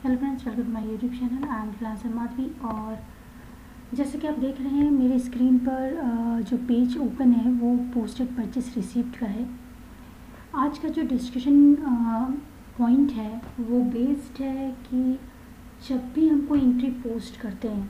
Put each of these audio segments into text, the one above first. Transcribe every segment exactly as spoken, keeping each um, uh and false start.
Hello friends, welcome to my YouTube channel. I am freelancer Madhavi. और जैसे कि आप देख रहे हैं मेरे स्क्रीन पर जो पेज ओपन है वो पोस्टेड परचेस रिसीप्ट का है। आज का जो डिस्कशन पॉइंट है वो बेस्ड है कि जब भी हम कोई एंट्री पोस्ट करते हैं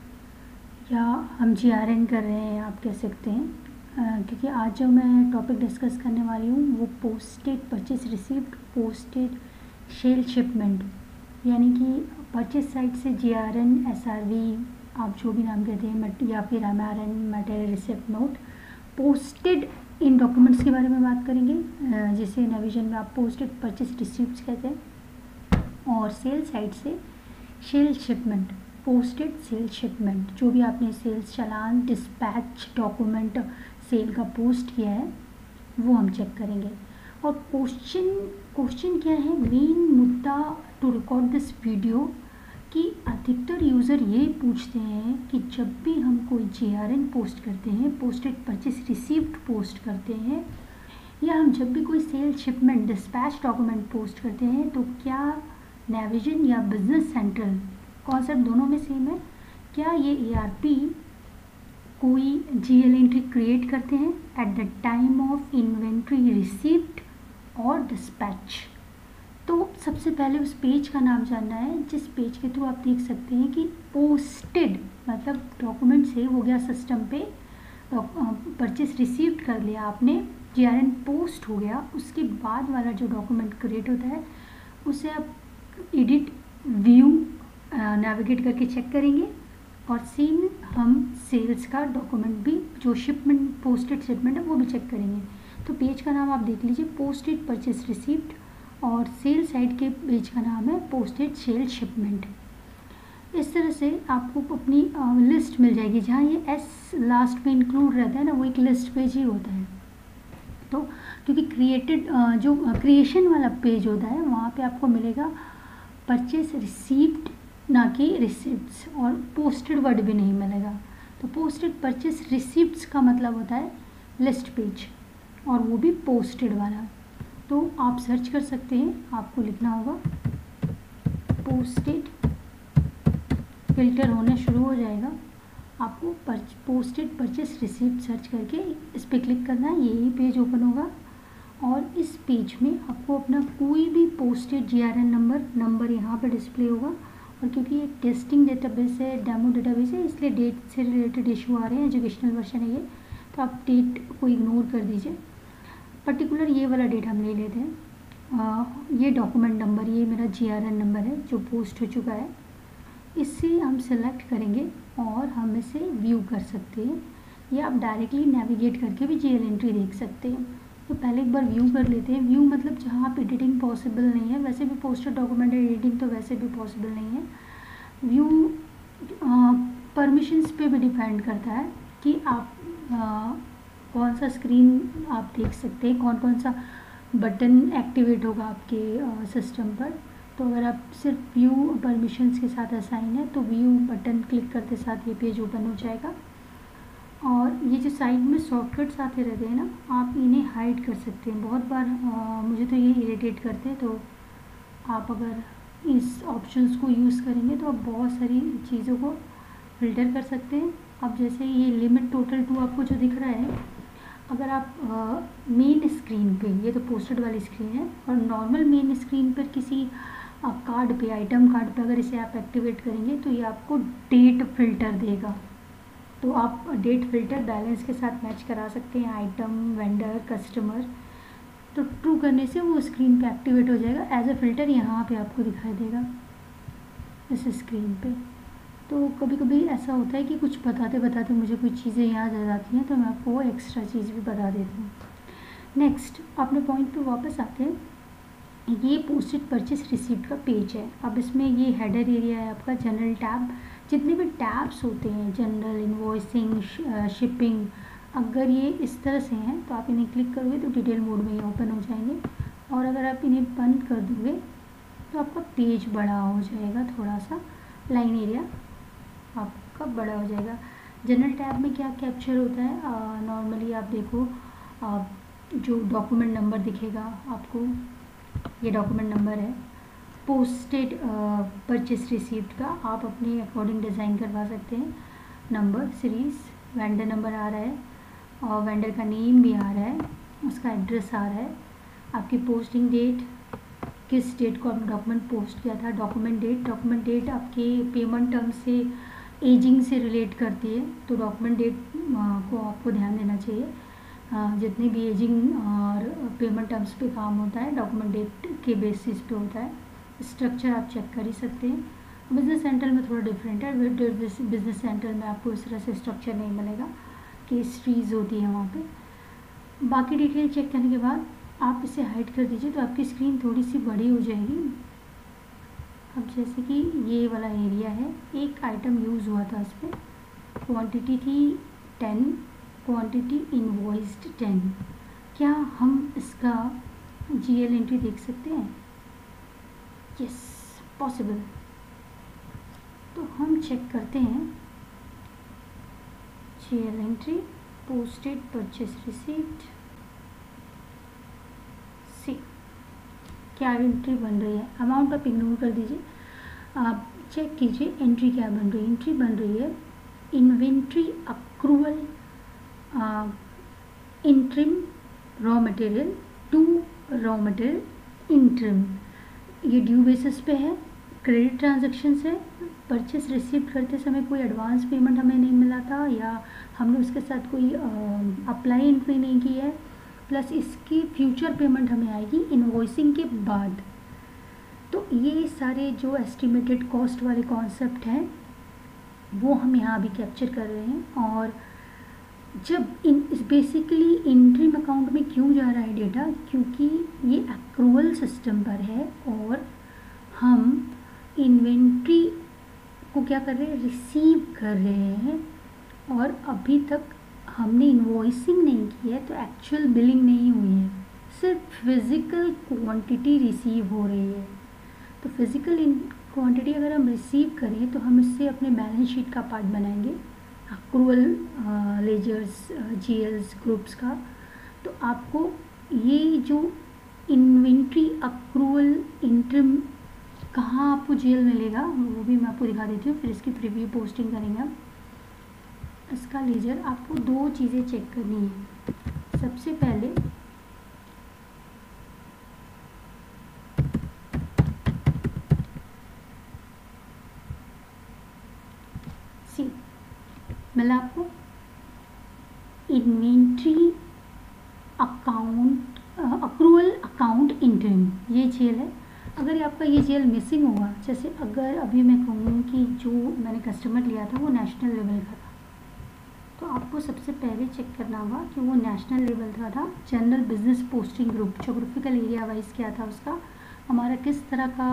या हम जी आर एन कर रहे हैं, आप कह सकते हैं, uh, क्योंकि आज जो मैं टॉपिक डिस्कस करने वाली हूँ वो posted purchase receipt, posted sale shipment, यानी कि परचेस साइट से G R N, S R V, आप जो भी नाम कहते हैं, या फिर M R N, material receipt note, posted इन डॉक्यूमेंट्स के बारे में बात करेंगे, जिसे नविजन में आप पोस्टेड परचेस रिसीप्ट्स कहते हैं। और सेल साइट से sale shipment, posted sale shipment, जो भी आपने सेल्स चालान, डिस्पैच डॉक्यूमेंट सेल का पोस्ट किया है वो हम चेक करेंगे। और क्वेश्चन क्वेश्चन क्या है, मेन मुद्दा टू रिकॉर्ड दिस वीडियो, कि अधिकतर यूज़र ये पूछते हैं कि जब भी हम कोई जे आर एन पोस्ट करते हैं, पोस्टेड परचेस रिसीप्ट पोस्ट करते हैं, या हम जब भी कोई sale shipment dispatch document post करते हैं, तो क्या नेविजन या बिजनेस सेंट्रल, कॉन्सेप्ट दोनों में सेम है, क्या ये ए आर पी कोई जी एल एंट्री क्रिएट करते हैं at the time of inventory receipt और डिस्पैच। तो सबसे पहले उस पेज का नाम जानना है जिस पेज के थ्रू आप देख सकते हैं कि पोस्टेड मतलब डॉक्यूमेंट सेव हो गया सिस्टम पे, परचेस रिसीव्ड कर लिया आपने, जी आर एन पोस्ट हो गया, उसके बाद वाला जो डॉक्यूमेंट क्रिएट होता है उसे आप एडिट व्यू नेविगेट करके चेक करेंगे। और सेम हम सेल्स का डॉक्यूमेंट भी, जो शिपमेंट पोस्टेड शिपमेंट है वो भी चेक करेंगे। तो पेज का नाम आप देख लीजिए, पोस्टेड परचेस रिसीप्ट, और सेल साइड के पेज का नाम है पोस्टेड सेल शिपमेंट। इस तरह से आपको अपनी लिस्ट मिल जाएगी, जहाँ ये एस लास्ट में इंक्लूड रहता है ना, वो एक लिस्ट पेज ही होता है। तो क्योंकि क्रिएटेड जो क्रिएशन वाला पेज होता है वहाँ पे आपको मिलेगा परचेस रिसीप्ट, ना कि रिसिप्ट्स, और पोस्टेड वर्ड भी नहीं मिलेगा। तो पोस्टेड परचेस रिसिप्ट्स का मतलब होता है लिस्ट पेज, और वो भी पोस्टेड वाला। तो आप सर्च कर सकते हैं, आपको लिखना होगा पोस्टेड, फिल्टर होने शुरू हो जाएगा, आपको purchase posted purchase receipt search करके इस पर क्लिक करना है, यही पेज ओपन होगा। और इस पेज में आपको अपना कोई भी posted G R N number number यहाँ पे डिस्प्ले होगा। और क्योंकि ये टेस्टिंग डेटाबेस है, डेमो डेटाबेस है, इसलिए डेट से रिलेटेड इशू आ रहे हैं, एजुकेशनल वर्जन है ये, तो आप डेट को इग्नोर कर दीजिए। पर्टिकुलर ये वाला डेट हम ले लेते हैं। आ, ये डॉक्यूमेंट नंबर, ये मेरा जी आर एन नंबर है जो पोस्ट हो चुका है, इससे हम सेलेक्ट करेंगे और हम इसे व्यू कर सकते हैं, या आप डायरेक्टली नेविगेट करके भी जी एल एंट्री देख सकते हैं। तो पहले एक बार व्यू कर लेते हैं। व्यू मतलब जहाँ आप एडिटिंग पॉसिबल नहीं है, वैसे भी पोस्टेड डॉक्यूमेंट एडिटिंग तो वैसे भी पॉसिबल नहीं है। व्यू परमिशंस पे भी डिपेंड करता है कि आप आ, कौन सा स्क्रीन आप देख सकते हैं, कौन कौन सा बटन एक्टिवेट होगा आपके सिस्टम पर। तो अगर आप सिर्फ व्यू परमिशंस के साथ असाइन है तो व्यू बटन क्लिक करते साथ ये पेज ओपन हो जाएगा। और ये जो साइड में शॉर्टकट्स आते रहते हैं ना, आप इन्हें हाइड कर सकते हैं। बहुत बार आ, मुझे तो ये इरिटेट करते हैं, तो आप अगर इस ऑप्शंस को यूज़ करेंगे तो आप बहुत सारी चीज़ों को फिल्टर कर सकते हैं। अब जैसे ये लिमिट टोटल टू आपको जो दिख रहा है, अगर आप मेन स्क्रीन पे, ये तो पोस्टेड वाली स्क्रीन है, और नॉर्मल मेन स्क्रीन पर किसी कार्ड पे, आइटम कार्ड पे अगर इसे आप एक्टिवेट करेंगे तो ये आपको डेट फिल्टर देगा। तो आप डेट फिल्टर बैलेंस के साथ मैच करा सकते हैं, आइटम, वेंडर, कस्टमर। तो ट्रू करने से वो स्क्रीन पे एक्टिवेट हो जाएगा, एज अ फिल्टर यहाँ पे आपको दिखाई देगा इस स्क्रीन पे। तो कभी कभी ऐसा होता है कि कुछ बताते बताते मुझे कुछ चीज़ें याद आ जाती हैं, तो मैं आपको वो एक्स्ट्रा चीज़ भी बता देती हूँ। नेक्स्ट अपने पॉइंट पे वापस आते हैं। ये पोस्टेड परचेस रिसीप्ट का पेज है। अब इसमें ये हेडर एरिया है आपका, जनरल टैब, जितने भी टैब्स होते हैं, जनरल, इन्वॉइसिंग, शिपिंग, अगर ये इस तरह से हैं तो आप इन्हें क्लिक करोगे तो डिटेल मोड में ये ओपन हो जाएंगे। और अगर आप इन्हें बंद कर दोगे तो आपका पेज बड़ा हो जाएगा, थोड़ा सा लाइन एरिया आपका बड़ा हो जाएगा। जनरल टैब में क्या कैप्चर होता है, नॉर्मली आप देखो, आ, जो डॉक्यूमेंट नंबर दिखेगा आपको, ये डॉक्यूमेंट नंबर है, पोस्टेड परचेस रिसीप्ट का आप अपने अकॉर्डिंग डिज़ाइन करवा सकते हैं। नंबर, सीरीज़, वेंडर नंबर आ रहा है और वेंडर का नेम भी आ रहा है, उसका एड्रेस आ रहा है, आपकी पोस्टिंग डेट, किस डेट को आपने डॉक्यूमेंट पोस्ट किया था, डॉक्यूमेंट डेट। डॉक्यूमेंट डेट आपके पेमेंट टर्म से, एजिंग से रिलेट करती है, तो डॉक्यूमेंट डेट को आपको ध्यान देना चाहिए। जितनी भी एजिंग और पेमेंट टर्म्स पे काम होता है डॉक्यूमेंट डेट के बेसिस पे होता है। स्ट्रक्चर आप चेक कर ही सकते हैं। बिजनेस सेंटर में थोड़ा डिफरेंट है, बिजनेस सेंटर में आपको इस तरह से स्ट्रक्चर नहीं मिलेगा कि स्ट्रीज होती है वहाँ पे। बाकी डिटेल चेक करने के बाद आप इसे हाइड कर दीजिए तो आपकी स्क्रीन थोड़ी सी बड़ी हो जाएगी। अब जैसे कि ये वाला एरिया है, एक आइटम यूज़ हुआ था इस पर, क्वान्टिटी थी टेन, क्वांटिटी इनवॉइस्ड टेन। क्या हम इसका जीएल एंट्री देख सकते हैं? Yes, possible. तो हम चेक करते हैं GL entry, posted purchase receipt, see क्या एंट्री बन रही है। अमाउंट आप इग्नोर कर दीजिए, आप चेक कीजिए एंट्री क्या बन रही है। एंट्री बन रही है inventory accrual interim raw material to raw material interim. ये ड्यू बेसिस पे है, क्रेडिट ट्रांजैक्शन से। परचेस रिसीव करते समय कोई एडवांस पेमेंट हमें नहीं मिला था या हमने उसके साथ कोई अप्लाई एंट्री नहीं की है, प्लस इसकी फ्यूचर पेमेंट हमें आएगी इनवॉइसिंग के बाद। तो ये सारे जो एस्टिमेटेड कॉस्ट वाले कॉन्सेप्ट हैं वो हम यहाँ भी कैप्चर कर रहे हैं। और जब इन बेसिकली इंट्रीम अकाउंट में क्यों जा रहा है डेटा, क्योंकि ये एक्रूवल सिस्टम पर है और हम इन्वेंट्री को क्या कर रहे हैं, रिसीव कर रहे हैं। और अभी तक हमने इनवॉइसिंग नहीं की है तो एक्चुअल बिलिंग नहीं हुई है, सिर्फ फिज़िकल क्वांटिटी रिसीव हो रही है। तो फिज़िकल क्वांटिटी अगर हम रिसीव करें तो हम इससे अपने बैलेंस शीट का पार्ट बनाएंगे, अक्रूवल लेजर्स जीएल्स ग्रुप्स का। तो आपको ये जो इन्वेंट्री अक्रूवल इंट्रिम कहाँ आपको जीएल मिलेगा वो भी मैं आपको दिखा देती हूँ, फिर इसकी प्रीव्यू पोस्टिंग करेंगे हम। इसका लेजर आपको दो चीज़ें चेक करनी है। सबसे पहले सी मतलब आपको inventory account accrual account interim ये जेल है। अगर ये आपका ये जेल मिसिंग होगा, जैसे अगर अभी मैं कहूँ कि जो मैंने कस्टमर लिया था वो नेशनल लेवल का था, तो आपको सबसे पहले चेक करना होगा कि वो नेशनल लेवल का था। General business posting group, geographical area wise क्या था उसका, हमारा किस तरह का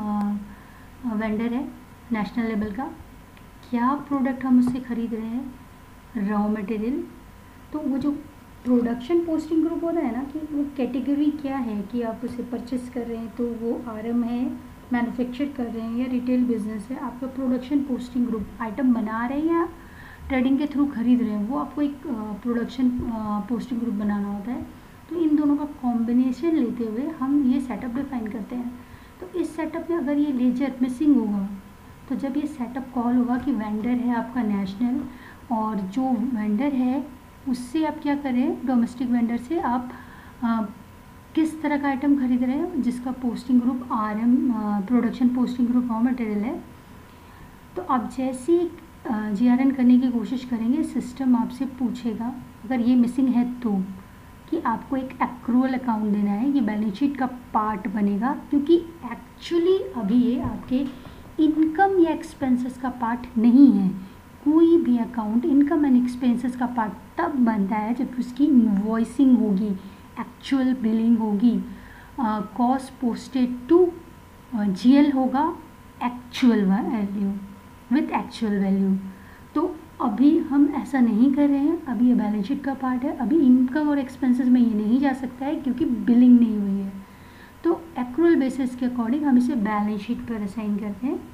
वेंडर है नेशनल लेवल का, क्या प्रोडक्ट हम उससे ख़रीद रहे हैं, रॉ मटेरियल। तो वो जो प्रोडक्शन पोस्टिंग ग्रुप होता है ना, कि वो कैटेगरी क्या है, कि आप उसे परचेस कर रहे हैं तो वो आरएम है, मैन्युफैक्चर कर रहे हैं या रिटेल बिजनेस है। आपका प्रोडक्शन पोस्टिंग ग्रुप आइटम बना रहे हैं या ट्रेडिंग के थ्रू खरीद रहे हैं, वो आपको एक प्रोडक्शन पोस्टिंग ग्रुप बनाना होता है। तो इन दोनों का कॉम्बिनेशन लेते हुए हम ये सेटअप डिफाइन करते हैं। तो इस सेटअप में अगर ये लेजर मिसिंग होगा तो जब ये सेटअप कॉल होगा कि वेंडर है आपका नेशनल, और जो वेंडर है उससे आप क्या करें, डोमेस्टिक वेंडर से आप आ, किस तरह का आइटम खरीद रहे हैं जिसका posting group R M production posting group raw material है। तो आप जैसे जी आर एन करने की कोशिश करेंगे, सिस्टम आपसे पूछेगा अगर ये मिसिंग है तो कि आपको एक एक्रूवल अकाउंट देना है, ये बैलेंस शीट का पार्ट बनेगा, क्योंकि एक्चुअली अभी ये आपके इनकम या एक्सपेंसेस का पार्ट नहीं है। कोई भी अकाउंट इनकम एंड एक्सपेंसेस का पार्ट तब बनता है जब उसकी इनवॉइसिंग होगी, एक्चुअल बिलिंग होगी, कॉस्ट पोस्टेड टू जीएल होगा, actual value with actual value. तो अभी हम ऐसा नहीं कर रहे हैं, अभी ये बैलेंस शीट का पार्ट है, अभी इनकम और एक्सपेंसेस में ये नहीं जा सकता है क्योंकि बिलिंग नहीं हुई है। तो एक्रूवल बेसिस के अकॉर्डिंग हम इसे बैलेंस शीट पर असाइन करते हैं।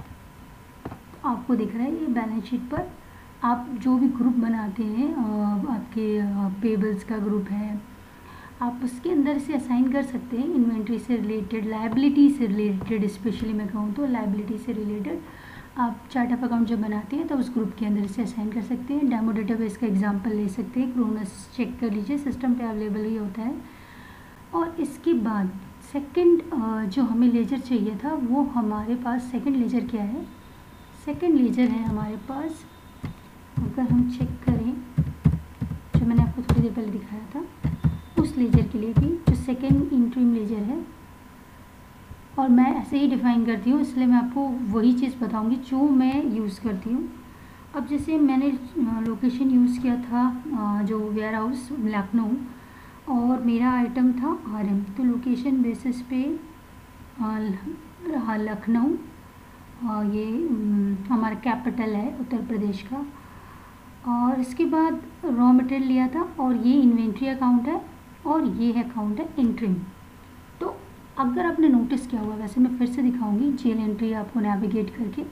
आपको दिख रहा है ये बैलेंस शीट पर आप जो भी ग्रुप बनाते हैं, आपके पेबल्स का ग्रुप है, आप उसके अंदर से असाइन कर सकते हैं इन्वेंट्री से रिलेटेड, लायबिलिटी से रिलेटेड, स्पेशली मैं कहूँ तो लायबिलिटी से रिलेटेड आप चार्ट ऑफ अकाउंट जब बनाते हैं तो उस ग्रुप के अंदर से असाइन कर सकते हैं। डेमो डेटाबेस का एग्जांपल ले सकते हैं, क्रोनस चेक कर लीजिए, सिस्टम पे अवेलेबल ही होता है। और इसके बाद सेकंड जो हमें लेजर चाहिए था वो हमारे पास सेकंड लेजर क्या है, सेकंड लेजर है हमारे पास, अगर हम चेक करें जो मैंने आपको थोड़ी देर पहले दिखाया था उस लेजर के लिए भी, जो सेकंड इंटरिम लेजर है, और मैं ऐसे ही डिफ़ाइन करती हूँ इसलिए मैं आपको वही चीज़ बताऊँगी जो मैं यूज़ करती हूँ। अब जैसे मैंने लोकेशन यूज़ किया था जो वेयर हाउस लखनऊ, और मेरा आइटम था आर एम, तो लोकेशन बेसिस पे लखनऊ, ये हमारा कैपिटल है उत्तर प्रदेश का, और इसके बाद रॉ मटेरियल लिया था, और ये इन्वेंट्री अकाउंट है और ये है अकाउंट है इंट्रीम। तो अगर आपने नोटिस किया हुआ, वैसे मैं फिर से दिखाऊंगी जेल एंट्री आपको नेविगेट करके,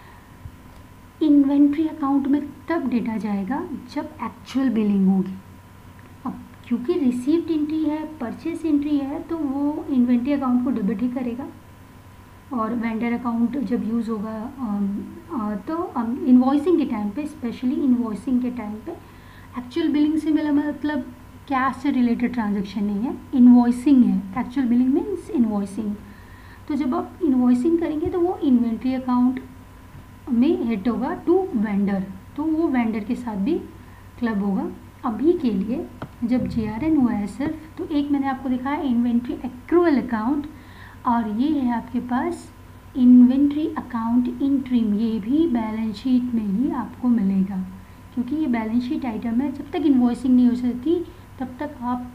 इन्वेंट्री अकाउंट में तब डेटा जाएगा जब एक्चुअल बिलिंग होगी। अब क्योंकि रिसीव्ड एंट्री है, परचेस एंट्री है, तो वो इन्वेंट्री अकाउंट को डेबिट ही करेगा, और वेंडर अकाउंट जब यूज़ होगा तो इन्वॉइसिंग के टाइम पे, स्पेशली इन्वॉइसिंग के टाइम पे एक्चुअल बिलिंग से मेरा मतलब कैश से रिलेटेड ट्रांजैक्शन नहीं है, इन्वॉइसिंग है। Actual billing means invoicing. तो जब आप इन्वॉइसिंग करेंगे तो वो इन्वेंट्री अकाउंट में हिट होगा टू वेंडर, तो वो वेंडर के साथ भी क्लब होगा। अभी के लिए जब जे आर एन हुआ है सिर्फ, तो एक मैंने आपको दिखाया इन्वेंट्री एक्रूअल अकाउंट, और ये है आपके पास इन्वेंट्री अकाउंट इंट्रीम, ये भी बैलेंस शीट में ही आपको मिलेगा, क्योंकि ये बैलेंस शीट आइटम है। जब तक इन्वॉइसिंग नहीं हो सकती तब तक आप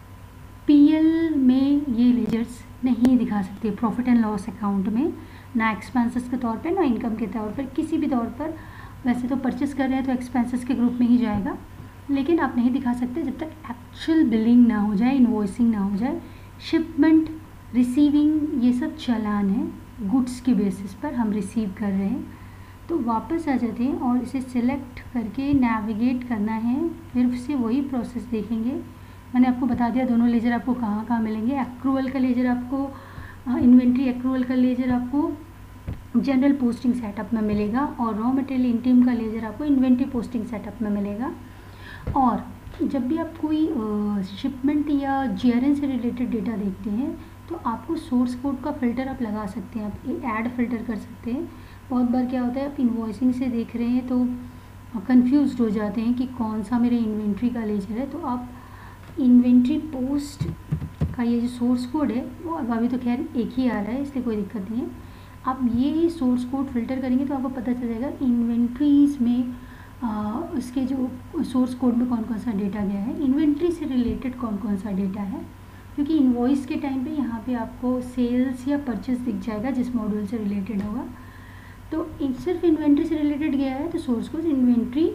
पीएल में ये लेजर्स नहीं दिखा सकते, प्रॉफिट एंड लॉस अकाउंट में, ना एक्सपेंसेस के तौर पे ना इनकम के तौर पर, किसी भी तौर पर। वैसे तो परचेस कर रहे हैं तो एक्सपेंसेस के ग्रुप में ही जाएगा, लेकिन आप नहीं दिखा सकते जब तक एक्चुअल बिलिंग ना हो जाए, इन्वॉइसिंग ना हो जाए। शिपमेंट, रिसीविंग, ये सब चालान है, गुड्स के बेसिस पर हम रिसीव कर रहे हैं। तो वापस आ जाते हैं और इसे सिलेक्ट करके नेविगेट करना है, फिर से वही प्रोसेस देखेंगे। मैंने आपको बता दिया दोनों लेजर आपको कहाँ कहाँ मिलेंगे। एक्रूअल का लेजर आपको, इन्वेंट्री एक्रूअल का लेजर आपको जनरल पोस्टिंग सेटअप में मिलेगा, और रॉ मटेरियल इंटीम का लेजर आपको इन्वेंट्री पोस्टिंग सेटअप में मिलेगा। और जब भी आप कोई शिपमेंट या जी आर एन से रिलेटेड डेटा देखते हैं तो आपको सोर्स कोड का फ़िल्टर आप लगा सकते हैं, आप ऐड फ़िल्टर कर सकते हैं। बहुत बार क्या होता है, आप इन्वॉइसिंग से देख रहे हैं तो कंफ्यूज्ड हो जाते हैं कि कौन सा मेरे इन्वेंट्री का लेजर है, तो आप इन्वेंट्री पोस्ट का ये जो सोर्स कोड है वो अब अभी तो खैर एक ही आ रहा है इसलिए कोई दिक्कत नहीं है। आप ये सोर्स कोड फ़िल्टर करेंगे तो आपको पता चल जाएगा इन्वेंट्रीज़ में आ, उसके जो सोर्स कोड में कौन कौन सा डेटा गया है, इन्वेंट्री से रिलेटेड कौन कौन सा डेटा है। क्योंकि इन्वॉइस के टाइम पे यहाँ पे आपको सेल्स या परचेस दिख जाएगा जिस मॉड्यूल से रिलेटेड होगा, तो सिर्फ इन्वेंट्री से रिलेटेड गया है तो सोर्स कोड इन्वेंट्री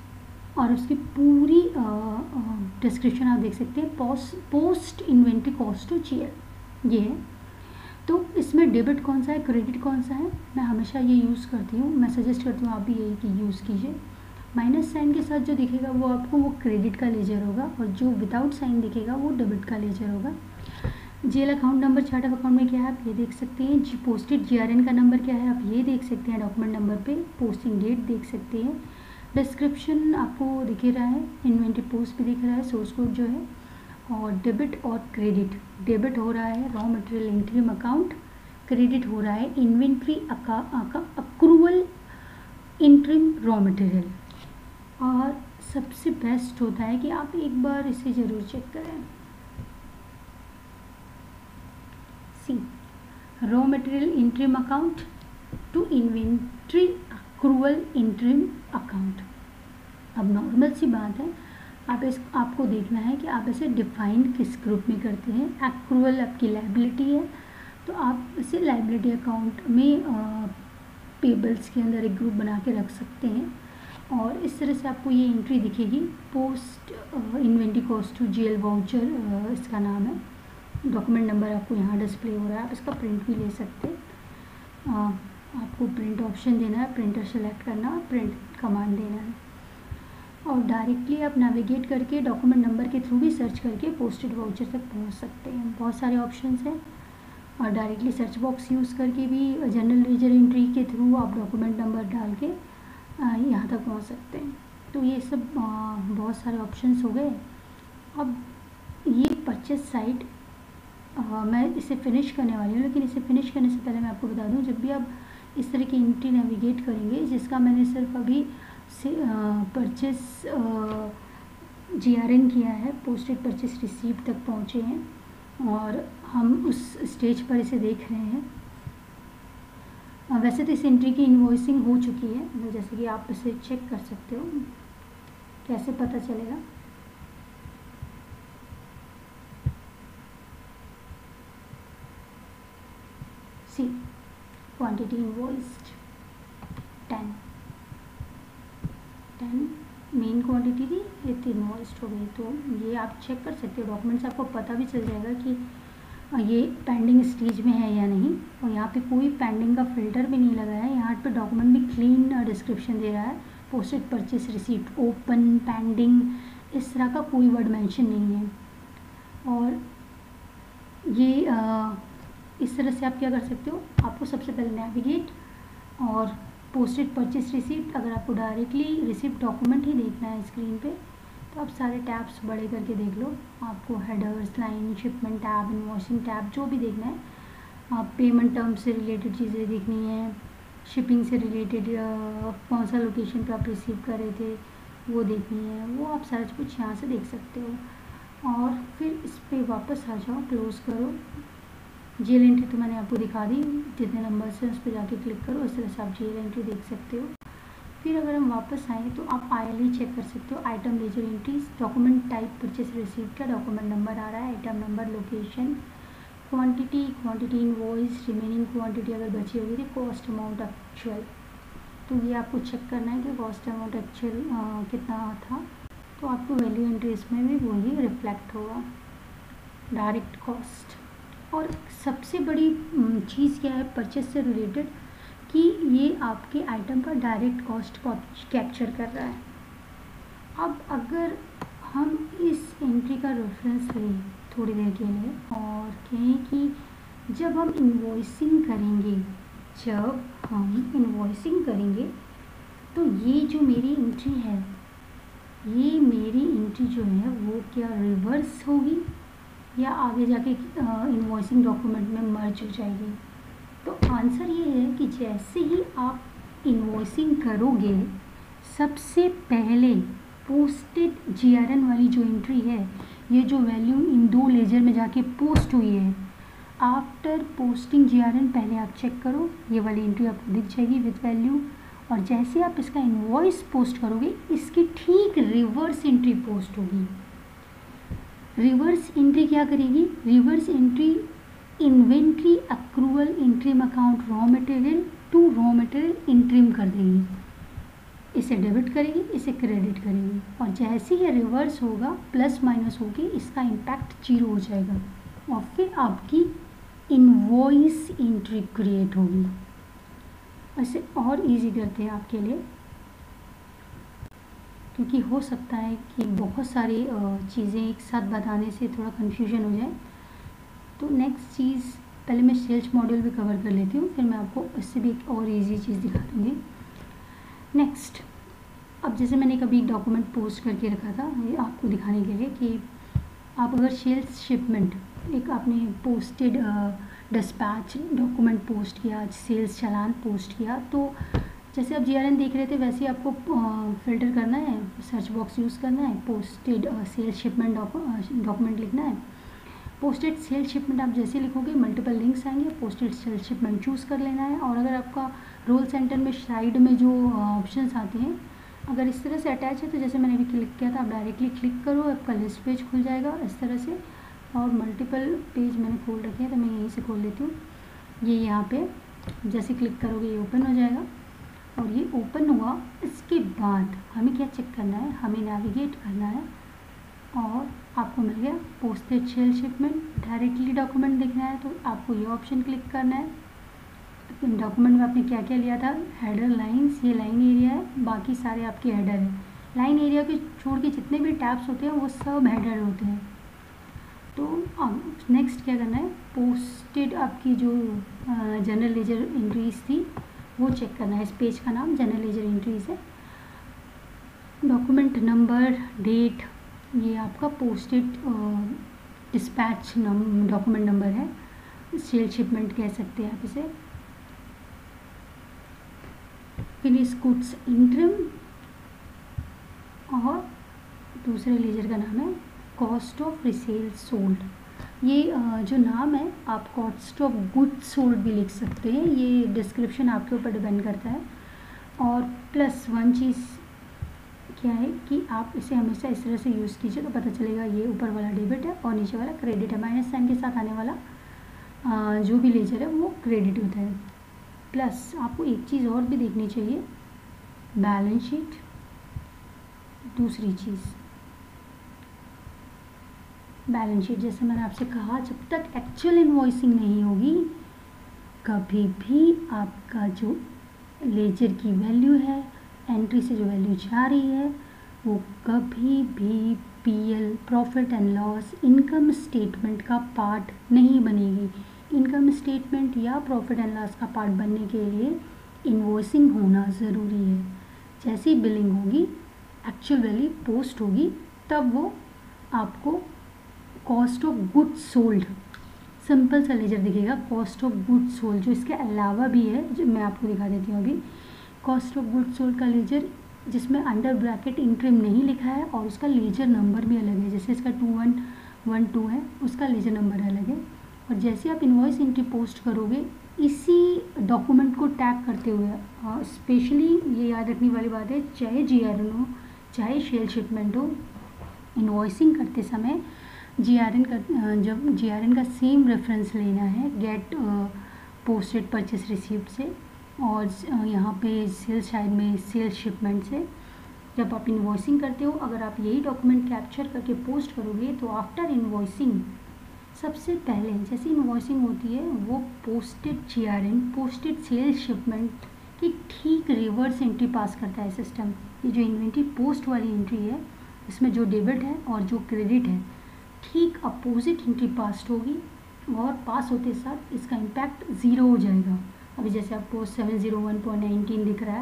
और उसकी पूरी डिस्क्रिप्शन आप देख सकते हैं, post post inventory cost to GL ये है। तो इसमें डेबिट कौन सा है, क्रेडिट कौन सा है, मैं हमेशा ये यूज़ करती हूँ, मैं सजेस्ट करती हूँ आप भी यही की यूज़ कीजिए। माइनस साइन के साथ जो दिखेगा वो आपको वो क्रेडिट का लेजर होगा, और जो विदाउट साइन दिखेगा वो डेबिट का लेजर होगा। GL account number chart of account में क्या है आप ये देख सकते हैं, जी पोस्टेड जीआरएन का नंबर क्या है आप ये देख सकते हैं, डॉक्यूमेंट नंबर पे पोस्टिंग डेट देख सकते हैं, डिस्क्रिप्शन आपको दिख रहा है, इन्वेंट्री पोस्ट भी दिख रहा है, सोर्स कोड जो है, और डेबिट और क्रेडिट। डेबिट हो रहा है raw material interim account, credit हो रहा है inventory accrual interim raw material. और सबसे बेस्ट होता है कि आप एक बार इसे ज़रूर चेक करें, see raw material interim account to inventory accrual interim account. अब नॉर्मल सी बात है, आप इस आपको देखना है कि आप इसे डिफाइन किस ग्रुप में करते हैं। एक्रूवल आपकी लायबिलिटी है तो आप इसे लायबिलिटी अकाउंट में पेबल्स के अंदर एक ग्रुप बना के रख सकते हैं, और इस तरह से आपको ये एंट्री दिखेगी। Post inventory cost to GL voucher इसका नाम है, डॉक्यूमेंट नंबर आपको यहाँ डिस्प्ले हो रहा है, आप इसका प्रिंट भी ले सकते हैं। आपको प्रिंट ऑप्शन देना है, प्रिंटर सेलेक्ट करना, प्रिंट कमांड देना है। और डायरेक्टली आप नेविगेट करके डॉक्यूमेंट नंबर के थ्रू भी सर्च करके पोस्टेड वाउचर तक पहुंच सकते हैं। बहुत सारे ऑप्शंस हैं और डायरेक्टली सर्च बॉक्स यूज़ करके भी जनरल लेजर एंट्री के थ्रू आप डॉक्यूमेंट नंबर डाल के यहाँ तक पहुंच सकते हैं। तो ये सब बहुत सारे ऑप्शंस हो गए। अब ये परचेस साइट मैं इसे फिनिश करने वाली हूँ, लेकिन इसे फिनिश करने से पहले मैं आपको बता दूँ, जब भी आप इस तरह की एंट्री नेविगेट करेंगे, जिसका मैंने सिर्फ अभी से परचेस जी आर एन किया है, पोस्टेड परचेस रिसीप्ट तक पहुँचे हैं और हम उस स्टेज पर इसे देख रहे हैं। वैसे तो इस एंट्री की इनवॉइसिंग हो चुकी है, जैसे कि आप इसे चेक कर सकते हो। कैसे पता चलेगा? See quantity invoiced ten ten main quantity थी, ये इनवॉइस्ड हो गई। तो ये आप चेक कर सकते हो डॉक्यूमेंट्स, आपको पता भी चल जाएगा कि ये पेंडिंग स्टेज में है या नहीं। और यहाँ पे कोई पेंडिंग का फिल्टर भी नहीं लगा है, यहाँ पे डॉक्यूमेंट भी क्लीन डिस्क्रिप्शन दे रहा है। Posted purchase receipt, open, pending, इस तरह का कोई वर्ड मेंशन नहीं है। और ये आ, इस तरह से आप क्या कर सकते हो, आपको सबसे पहले नेविगेट और पोस्टेड परचेस रिसीप्ट, अगर आपको डायरेक्टली रिसीप्ट डॉक्यूमेंट ही देखना है स्क्रीन पे तो आप सारे टैब्स बड़े करके देख लो। आपको headers, line, shipment tab, invoicing tab, जो भी देखना है, आप पेमेंट टर्म्स से रिलेटेड चीज़ें देखनी है, शिपिंग से रिलेटेड कौन सा लोकेशन पे आप रिसीव कर रहे थे वो देखनी है, वो आप सारा कुछ यहाँ से देख सकते हो। और फिर इस पर वापस आ जाओ, क्लोज़ करो। जीएल एंट्री तो मैंने आपको दिखा दी, जितने नंबर से उस पर जाके क्लिक करो, इस तरह से आप जीएल एंट्री देख सकते हो। फिर अगर हम वापस आएँ तो आप आई एल ई चेक कर सकते हो, item ledger entries, document type purchase receipt का डॉक्यूमेंट नंबर आ रहा है, item number, location, quantity, quantity invoice, remaining quantity अगर बची होगी तो कॉस्ट अमाउंट एक्चुअल। तो ये आपको चेक करना है कि कॉस्ट अमाउंट एक्चुअल कितना था, तो आपको वैल्यू एंट्री इसमें भी वही रिफ्लेक्ट होगा, डायरेक्ट कॉस्ट। और सबसे बड़ी चीज़ क्या है परचेस से रिलेटेड, कि ये आपके आइटम का डायरेक्ट कॉस्ट को कैप्चर कर रहा है। अब अगर हम इस एंट्री का रेफरेंस लें थोड़ी देर के लिए और कहें कि जब हम इनवॉइसिंग करेंगे जब हम इनवॉइसिंग करेंगे तो ये जो मेरी एंट्री है, ये मेरी एंट्री जो है वो क्या रिवर्स होगी या आगे जाके इनवॉइसिंग डॉक्यूमेंट में मर्ज हो जाएगी? तो आंसर ये है कि जैसे ही आप इनवॉइसिंग करोगे, सबसे पहले पोस्टेड जीआरएन वाली जो एंट्री है, ये जो वैल्यू इन दो लेजर में जाके पोस्ट हुई है, आफ्टर पोस्टिंग जीआरएन पहले आप चेक करो, ये वाली एंट्री आपको दिख जाएगी विथ वैल्यू। और जैसे आप इसका इनवॉइस पोस्ट करोगे, इसकी ठीक रिवर्स एंट्री पोस्ट होगी। रिवर्स एंट्री क्या करेगी? Reverse entry inventory accrual interim account raw material to raw material interim कर देगी, इसे डेबिट करेगी, इसे क्रेडिट करेगी। और जैसे ही रिवर्स होगा, प्लस माइनस होगी, इसका इम्पैक्ट जीरो हो जाएगा और फिर आपकी इनवॉइस एंट्री क्रिएट होगी। ऐसे और इजी करते हैं आपके लिए, क्योंकि हो सकता है कि बहुत सारी चीज़ें एक साथ बताने से थोड़ा कन्फ्यूजन हो जाए। तो नेक्स्ट चीज़, पहले मैं सेल्स मॉड्यूल भी कवर कर लेती हूँ, फिर मैं आपको इससे भी एक और इजी चीज़ दिखा दूँगी। नेक्स्ट, अब जैसे मैंने कभी डॉक्यूमेंट पोस्ट करके रखा था ये आपको दिखाने के लिए कि आप अगर सेल्स शिपमेंट एक आपने पोस्टेड डिस्पैच डॉक्यूमेंट पोस्ट किया, सेल्स चालान पोस्ट किया, तो जैसे आप जीआरएन देख रहे थे वैसे ही आपको फिल्टर करना है, सर्च बॉक्स यूज़ करना है, पोस्टेड सेल्स शिपमेंट डॉक्यूमेंट लिखना है। पोस्टेड सेल शिपमेंट आप जैसे लिखोगे मल्टीपल लिंक्स आएंगे, पोस्टेड सेल शिपमेंट चूज़ कर लेना है। और अगर आपका रोल सेंटर में साइड में जो ऑप्शंस आते हैं अगर इस तरह से अटैच है, तो जैसे मैंने अभी क्लिक किया था, आप डायरेक्टली क्लिक करो, आपका लिस्ट पेज खुल जाएगा इस तरह से। और मल्टीपल पेज मैंने खोल रखे हैं तो मैं यहीं से खोल लेती हूँ। ये यहाँ पे जैसे क्लिक करोगे ये ओपन हो जाएगा। और ये ओपन हुआ, इसके बाद हमें क्या चेक करना है, हमें नेविगेट करना है और आपको मिल गया posted sale shipment, directly document देखना है तो आपको ये ऑप्शन क्लिक करना है। डॉक्यूमेंट में आपने क्या क्या लिया था, हेडर लाइंस, ये लाइन एरिया है, बाकी सारे आपके हेडर है। लाइन एरिया के छोड़ के जितने भी टैब्स होते हैं वो सब हेडर होते हैं। तो अब नेक्स्ट क्या करना है, पोस्टेड आपकी जो जनरल लेजर एंट्रीज थी वो चेक करना है। इस पेज का नाम जनरल लेजर एंट्रीज है। डॉक्यूमेंट नंबर, डेट, ये आपका पोस्टेड डिस्पैच डॉक्यूमेंट नंबर है, सेल शिपमेंट कह सकते हैं आप इसे। फिनिश गुड्स इंट्रीम, और दूसरे लेजर का नाम है कॉस्ट ऑफ रिसेल सोल्ड। ये जो नाम है आप कॉस्ट ऑफ गुड्स सोल्ड भी लिख सकते हैं, ये डिस्क्रिप्शन आपके ऊपर डिपेंड करता है। और प्लस वन चीज़ क्या है कि आप इसे हमेशा इस तरह से यूज़ कीजिए तो पता चलेगा ये ऊपर वाला डेबिट है और नीचे वाला क्रेडिट है। माइनस साइन के साथ आने वाला आ, जो भी लेजर है वो क्रेडिट होता है। प्लस आपको एक चीज़ और भी देखनी चाहिए, बैलेंस शीट। दूसरी चीज़ बैलेंस शीट, जैसे मैंने आपसे कहा जब तक एक्चुअल इनवॉइसिंग नहीं होगी कभी भी आपका जो लेजर की वैल्यू है, एंट्री से जो वैल्यू जा रही है वो कभी भी PL profit and loss income statement का पार्ट नहीं बनेगी। इनकम स्टेटमेंट या प्रॉफिट एंड लॉस का पार्ट बनने के लिए इनवॉइसिंग होना ज़रूरी है। जैसी बिलिंग होगी, एक्चुअल वैल्यू पोस्ट होगी, तब वो आपको cost of goods sold simple सा लेजर दिखेगा, कॉस्ट ऑफ गुड्स सोल्ड। जो इसके अलावा भी है जो मैं आपको दिखा देती हूँ अभी, कॉस्ट ऑफ गुड्स सोल्ड का लेजर जिसमें अंडर ब्रैकेट इंट्रीम नहीं लिखा है और उसका लेजर नंबर भी अलग है। जैसे इसका टू वन वन टू है, उसका लेजर नंबर अलग है। और जैसे आप इनवॉइस एंट्री पोस्ट करोगे इसी डॉक्यूमेंट को टैग करते हुए, स्पेशली ये याद रखने वाली बात है, चाहे जी आर एन हो चाहे सेल शिपमेंट हो, इनवॉइसिंग करते समय जी आर एन का जब जी आर एन का सेम रेफरेंस लेना है गेट पोस्टेड परचेस रिसीप्ट से, और यहाँ पे सेल्स साइड में सेल्स शिपमेंट से। जब आप इनवॉइसिंग करते हो अगर आप यही डॉक्यूमेंट कैप्चर करके पोस्ट करोगे तो आफ्टर इनवॉइसिंग सबसे पहले जैसी इनवॉइसिंग होती है वो posted G R N posted sales shipment की ठीक रिवर्स एंट्री पास करता है सिस्टम। ये जो इन्वेंट्री पोस्ट वाली एंट्री है इसमें जो डेबिट है और जो क्रेडिट है ठीक अपोजिट एंट्री पास होगी, और पास होते साथ इसका इम्पैक्ट ज़ीरो हो जाएगा। अभी जैसे आपको seven zero one point nineteen दिख रहा है,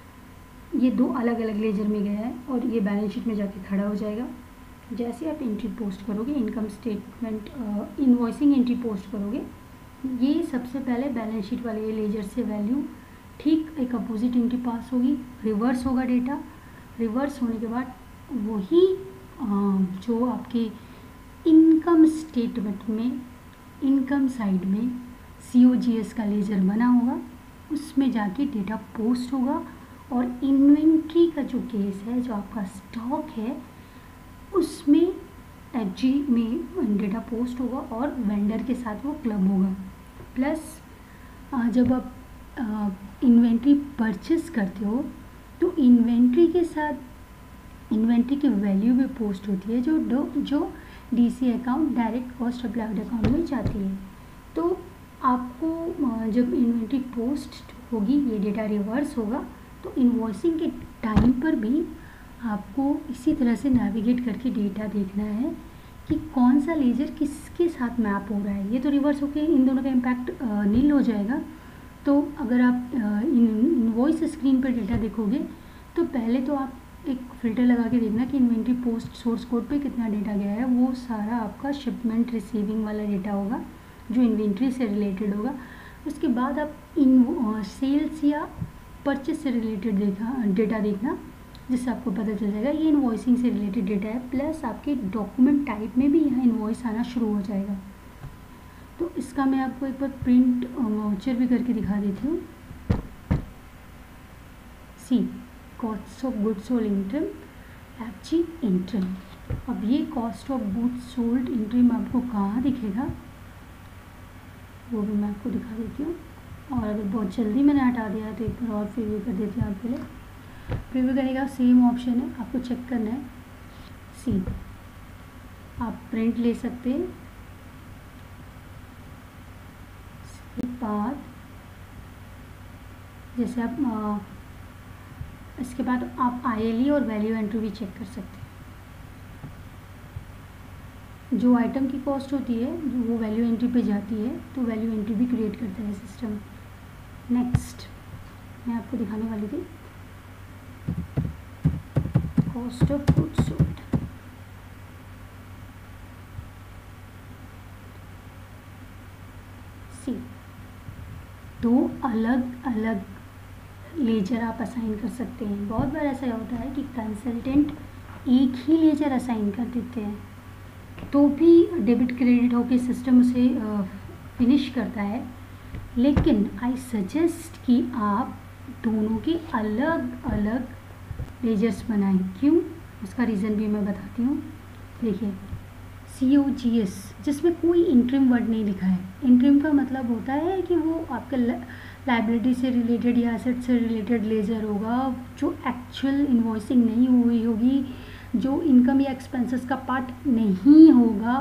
ये दो अलग अलग लेजर में गया है और ये बैलेंस शीट में जाके खड़ा हो जाएगा। जैसे आप एंट्री पोस्ट करोगे, income statement invoicing entry post करोगे, ये सबसे पहले बैलेंस शीट वाले लेजर से वैल्यू ठीक एक अपोजिट एंट्री पास होगी, रिवर्स होगा डेटा। रिवर्स होने के बाद वही जो आपके इनकम स्टेटमेंट में इनकम साइड में सी ओ जी एस का लेजर बना होगा उसमें जाके डेटा पोस्ट होगा, और इन्वेंट्री का जो केस है, जो आपका स्टॉक है, उसमें एच जी में डेटा पोस्ट होगा और वेंडर के साथ वो क्लब होगा। प्लस जब आप इन्वेंट्री परचेस करते हो तो इन्वेंट्री के साथ इन्वेंट्री की वैल्यू भी पोस्ट होती है जो दो जो D C account direct cost applied account में जाती है। तो आपको जब इन्वेंट्री पोस्ट होगी ये डेटा रिवर्स होगा, तो इनवॉइसिंग के टाइम पर भी आपको इसी तरह से नेविगेट करके डेटा देखना है कि कौन सा लेजर किसके साथ मैप हो रहा है। ये तो रिवर्स होके इन दोनों का इम्पैक्ट नील हो जाएगा। तो अगर आप इनवॉइस स्क्रीन पर डेटा देखोगे तो पहले तो आप एक फ़िल्टर लगा के देखना कि इन्वेंट्री पोस्ट सोर्स कोड पे कितना डेटा गया है, वो सारा आपका शिपमेंट रिसीविंग वाला डेटा होगा जो इन्वेंट्री से रिलेटेड होगा। उसके बाद आप इन सेल्स या परचेस से रिलेटेड देखा डेटा देखना, जिससे आपको पता चल जाएगा ये इनवॉइसिंग से रिलेटेड डेटा है। प्लस आपके डॉक्यूमेंट टाइप में भी यहाँ इनवॉइस आना शुरू हो जाएगा। तो इसका मैं आपको एक बार प्रिंट वाउचर भी करके दिखा देती हूँ। See cost of goods sold interim, FG interim. अब ये cost of goods sold interim आपको कहाँ दिखेगा वो भी मैं आपको दिखा देती हूँ। और अगर बहुत जल्दी मैंने हटा दिया है तो एक बार और प्रीव्यू कर देती हूँ आपके लिए। प्रीव्यू करने का सेम ऑप्शन है, आपको चेक करना है। सी आप प्रिंट ले सकते हैं, बाद जैसे आप इसके बाद आप आई एल ई और वैल्यू एंट्री भी चेक कर सकते हैं। जो आइटम की कॉस्ट होती है वो वैल्यू एंट्री पे जाती है, तो वैल्यू एंट्री भी क्रिएट करता है सिस्टम। नेक्स्ट मैं आपको दिखाने वाली थी cost of goods sold. See दो अलग अलग लेजर आप असाइन कर सकते हैं। बहुत बार ऐसा होता है कि कंसल्टेंट एक ही लेजर असाइन कर देते हैं तो भी डेबिट क्रेडिट होके सिस्टम उसे फिनिश करता है, लेकिन आई सजेस्ट कि आप दोनों के अलग अलग लेजर्स बनाएं। क्यों, उसका रीज़न भी मैं बताती हूँ। देखिए सी ओ जी एस जिसमें कोई इंट्रीम वर्ड नहीं लिखा है। इंट्रीम का मतलब होता है कि वो आपका लाइबिलिटी से रिलेटेड या एसेट से रिलेटेड लेजर होगा, जो एक्चुअल इन्वॉइसिंग नहीं हुई होगी, जो इनकम या एक्सपेंसेस का पार्ट नहीं होगा,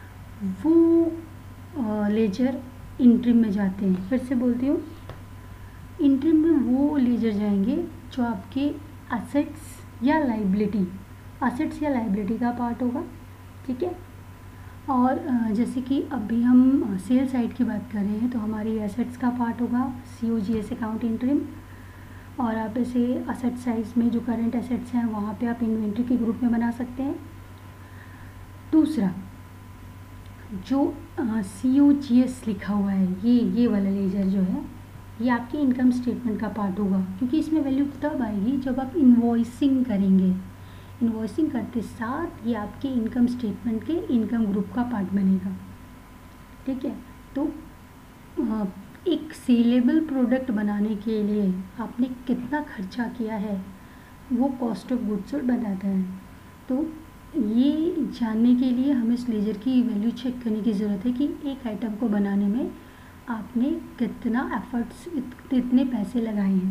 वो लेजर इंट्रीम में जाते हैं। फिर से बोलती हूँ, इंट्रीम में वो लेजर जाएंगे जो आपके एसेट्स या लाइबिलिटी एसेट्स या लाइबिलिटी का पार्ट होगा, ठीक है। और जैसे कि अभी हम सेल साइड की बात कर रहे हैं तो हमारी एसेट्स का पार्ट होगा C O G S account interim, और आप इसे एसेट साइज में जो करंट एसेट्स हैं वहाँ पे आप इन्वेंट्री के ग्रुप में बना सकते हैं। दूसरा जो सी ओ जी एस लिखा हुआ है, ये ये वाला लेजर जो है ये आपकी इनकम स्टेटमेंट का पार्ट होगा, क्योंकि इसमें वैल्यू तब आएगी जब आप इन्वॉइसिंग करेंगे। इन्वॉइसिंग करते साथ ये आपके इनकम स्टेटमेंट के इनकम ग्रुप का पार्ट बनेगा, ठीक है। तो एक सेलेबल प्रोडक्ट बनाने के लिए आपने कितना खर्चा किया है वो कॉस्ट ऑफ गुड्स सोल्ड बताता है। तो ये जानने के लिए हमें इस लेजर की वैल्यू चेक करने की ज़रूरत है कि एक आइटम को बनाने में आपने कितना एफर्ट्स, कितने पैसे लगाए हैं।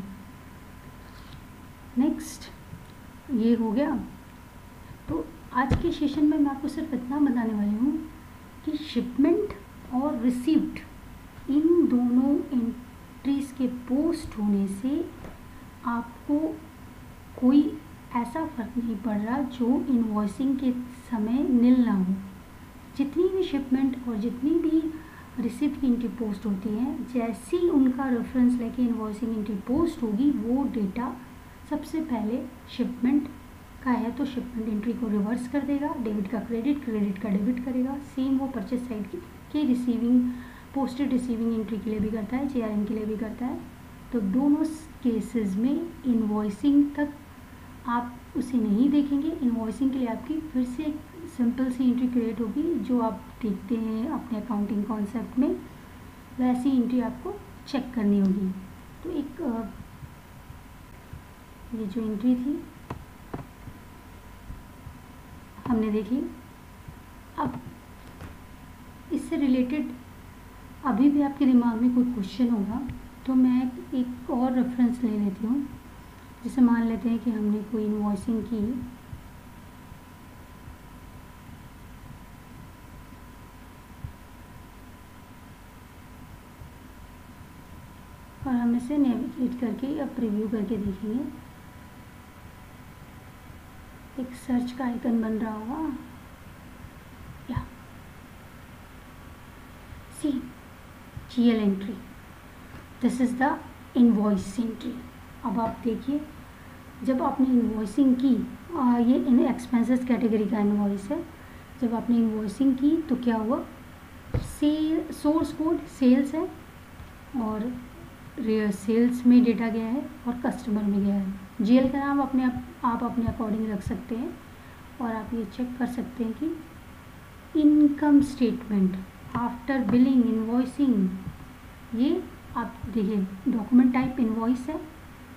नेक्स्ट ये हो गया। तो आज के सेशन में मैं आपको सिर्फ इतना बताने वाली हूँ कि शिपमेंट और रिसीव्ड इन दोनों एंट्रीज के पोस्ट होने से आपको कोई ऐसा फ़र्क नहीं पड़ रहा जो इनवॉइसिंग के समय नील ना हो। जितनी भी शिपमेंट और जितनी भी रिसीव्ड की एंट्री पोस्ट होती हैं, जैसे ही उनका रेफरेंस लेके इनवॉइसिंग एंट्री पोस्ट होगी, वो डेटा सबसे पहले शिपमेंट का है तो शिपमेंट एंट्री को रिवर्स कर देगा, डेबिट का क्रेडिट, क्रेडिट का डेबिट करेगा। सेम वो परचेस साइड की, की रिसीविंग पोस्टेड रिसीविंग एंट्री के लिए भी करता है, जे आर एम के लिए भी करता है। तो दोनों केसेस में इनवॉइसिंग तक आप उसे नहीं देखेंगे। इनवॉइसिंग के लिए आपकी फिर से एक सिंपल सी एंट्री क्रिएट होगी जो आप देखते हैं अपने अकाउंटिंग कॉन्सेप्ट में, वैसी एंट्री आपको चेक करनी होगी। तो एक ये जो एंट्री थी हमने देख ली। अब इससे रिलेटेड अभी भी आपके दिमाग में कोई क्वेश्चन होगा तो मैं एक और रेफरेंस ले लेती हूँ। जैसे मान लेते हैं कि हमने कोई इनवॉइसिंग की और हम इसे नेविगेट करके या प्रीव्यू करके देखेंगे। एक सर्च का आइकन बन रहा होगा, या see G L entry, this is the invoice entry. अब आप देखिए, जब आपने इनवॉइसिंग की, आ, ये इन एक्सपेंसेस कैटेगरी का इनवॉइस है। जब आपने इनवॉइसिंग की तो क्या हुआ, सेल सोर्स कोड सेल्स है और सेल्स में डेटा गया है और कस्टमर में गया है। जीएल का नाम अपने आप, आप अपने अकॉर्डिंग रख सकते हैं और आप ये चेक कर सकते हैं कि income statement after billing invoicing, ये आप देखिए डॉक्यूमेंट टाइप इनवॉइस है।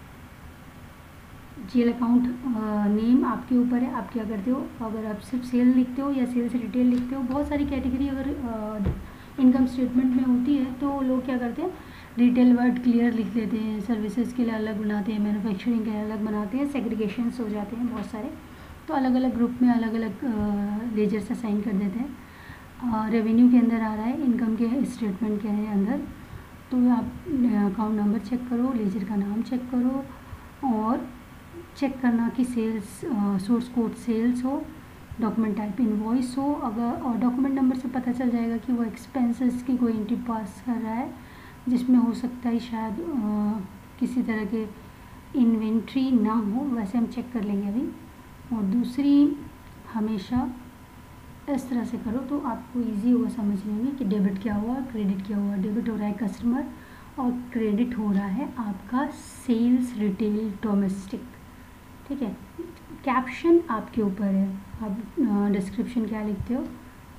जीएल अकाउंट नेम आपके ऊपर है, आप क्या करते हो। अगर आप सिर्फ सेल लिखते हो या सेल से रिटेल लिखते हो, बहुत सारी कैटेगरी अगर इनकम स्टेटमेंट में होती है तो लोग क्या करते हैं, रिटेल वर्ड क्लियर लिख लेते हैं, सर्विसेज के लिए अलग बनाते हैं, मैन्युफैक्चरिंग के लिए अलग बनाते हैं, सेग्रीगेशंस हो जाते हैं बहुत सारे। तो अलग अलग ग्रुप में अलग अलग लेजर से साइन कर देते हैं। रेवेन्यू के अंदर आ रहा है, इनकम के स्टेटमेंट के अंदर, तो आप अकाउंट नंबर चेक करो, लेजर का नाम चेक करो और चेक करना कि सेल्स सोर्स कोड सेल्स हो, डॉक्यूमेंट टाइप इनवॉइस हो, अगर और डॉक्यूमेंट नंबर से पता चल जाएगा कि वो एक्सपेंसेस की कोई एंट्री पास कर रहा है, जिसमें हो सकता है शायद आ, किसी तरह के इन्वेंट्री ना हो, वैसे हम चेक कर लेंगे अभी। और दूसरी, हमेशा इस तरह से करो तो आपको इजी होगा समझने में कि डेबिट क्या हुआ, क्रेडिट क्या हुआ। डेबिट हो रहा है कस्टमर और क्रेडिट हो रहा है आपका सेल्स रिटेल डोमेस्टिक, ठीक है। कैप्शन आपके ऊपर है, आप डिस्क्रिप्शन क्या लिखते हो।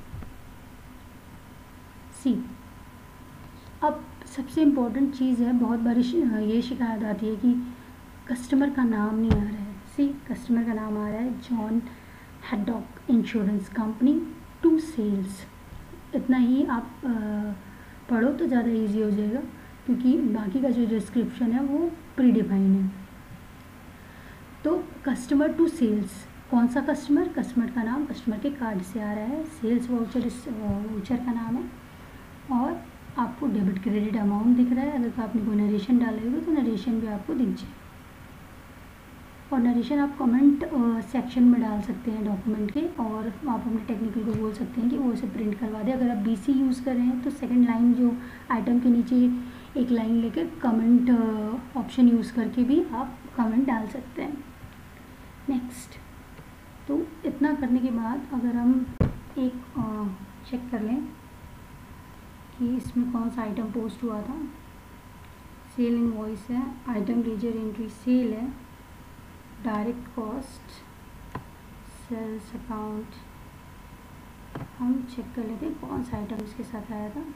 सी, अब सबसे इम्पोर्टेंट चीज़ है, बहुत बारी ये शिकायत आती है कि कस्टमर का नाम नहीं आ रहा है। सी, कस्टमर का नाम आ रहा है John Haddock insurance company to sales. इतना ही आप आ, पढ़ो तो ज़्यादा इजी हो जाएगा, क्योंकि बाकी का जो डिस्क्रिप्शन है वो प्री डिफाइन है। तो कस्टमर टू सेल्स, कौन सा कस्टमर, कस्टमर का नाम कस्टमर के कार्ड से आ रहा है, सेल्स वाउचर इस वाउचर का नाम है, और आपको डेबिट क्रेडिट अमाउंट दिख रहा है। अगर आपने कोई नरेशन डाले होगा तो नरेशन भी आपको दिख जाए। और नरेशन आप कमेंट सेक्शन में डाल सकते हैं डॉक्यूमेंट के, और आप अपने टेक्निकल को बोल सकते हैं कि वो उसे प्रिंट करवा दे। अगर आप बीसी यूज़ कर रहे हैं तो सेकंड लाइन जो आइटम के नीचे एक लाइन लेकर कमेंट ऑप्शन यूज़ करके भी आप कमेंट डाल सकते हैं। नेक्स्ट, तो इतना करने के बाद अगर हम एक चेक कर लें कि इसमें कौन सा आइटम पोस्ट हुआ था। सेल इनवॉइस है, आइटम लेजर एंट्री सेल है, डायरेक्ट कॉस्ट, सेल्स अकाउंट। हम चेक कर लेते हैं कौन सा आइटम इसके साथ आया था।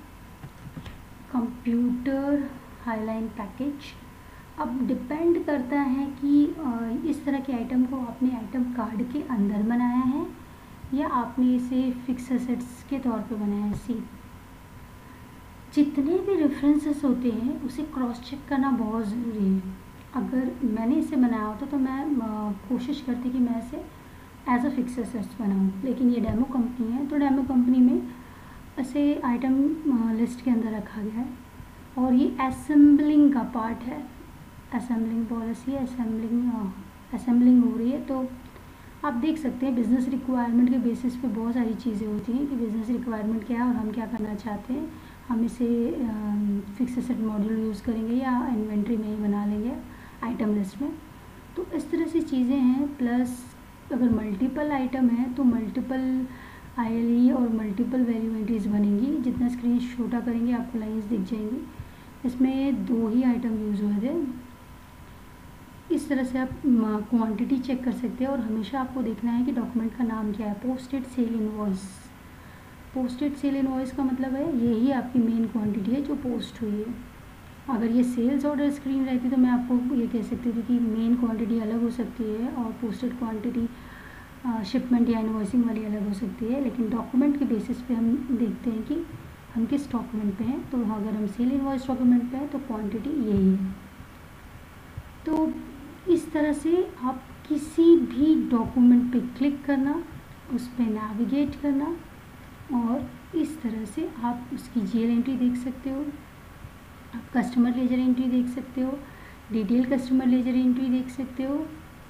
Computer highline package. अब डिपेंड करता है कि इस तरह के आइटम को आपने आइटम कार्ड के अंदर बनाया है या आपने इसे फिक्स एसेट्स के तौर पे बनाया है। सी, जितने भी रेफरेंसेस होते हैं उसे क्रॉस चेक करना बहुत ज़रूरी है। अगर मैंने इसे बनाया होता तो मैं कोशिश करती कि मैं इसे एज अ फिक्स एसेट्स बनाऊँ, लेकिन ये डेमो कंपनी है तो डेमो कंपनी में इसे आइटम लिस्ट के अंदर रखा गया है। और ये असेंबलिंग का पार्ट है, असेंबलिंग पॉलिसी, असेंबलिंग असेंबलिंग हो रही है। तो आप देख सकते हैं बिज़नेस रिक्वायरमेंट के बेसिस पे बहुत सारी चीज़ें होती हैं कि बिज़नेस रिक्वायरमेंट क्या है और हम क्या करना चाहते हैं। हम इसे फिक्स एसेट मॉड्यूल यूज़ करेंगे या इन्वेंट्री में ही बना लेंगे आइटम लिस्ट में। तो इस तरह से चीज़ें हैं। प्लस अगर मल्टीपल आइटम है तो मल्टीपल आई एल ई और मल्टीपल वैल्यू एंट्रीज बनेंगी। जितना स्क्रीन छोटा करेंगे आपको लाइंस दिख जाएंगी। इसमें दो ही आइटम यूज़ हुए थे। इस तरह से आप क्वांटिटी चेक कर सकते हैं। और हमेशा आपको देखना है कि डॉक्यूमेंट का नाम क्या है। Posted sale invoice, posted sale invoice का मतलब है यही आपकी मेन क्वांटिटी है जो पोस्ट हुई है। अगर ये सेल्स ऑर्डर स्क्रीन रहती तो मैं आपको ये कह सकती थी कि मेन क्वांटिटी अलग हो सकती है और पोस्टेड क्वांटिटी शिपमेंट या इनवॉइसिंग वाली अलग हो सकती है। लेकिन डॉक्यूमेंट के बेसिस पे हम देखते हैं कि हम किस डॉक्यूमेंट पे हैं। तो अगर हम सेल इनवॉइस डॉक्यूमेंट पे हैं तो क्वांटिटी यही है। तो इस तरह से आप किसी भी डॉक्यूमेंट पे क्लिक करना, उस पर नेविगेट करना और इस तरह से आप उसकी जीएल एंट्री देख सकते हो, आप कस्टमर लेजर एंट्री देख सकते हो, डिटेल कस्टमर लेजर एंट्री देख सकते हो।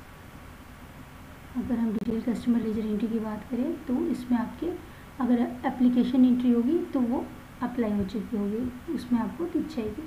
अगर हम डिटेल कस्टमर लेजर एंट्री की बात करें तो इसमें आपके अगर एप्लीकेशन एंट्री होगी तो वो अप्लाई हो चुकी होगी, उसमें आपको दिख जाएगी।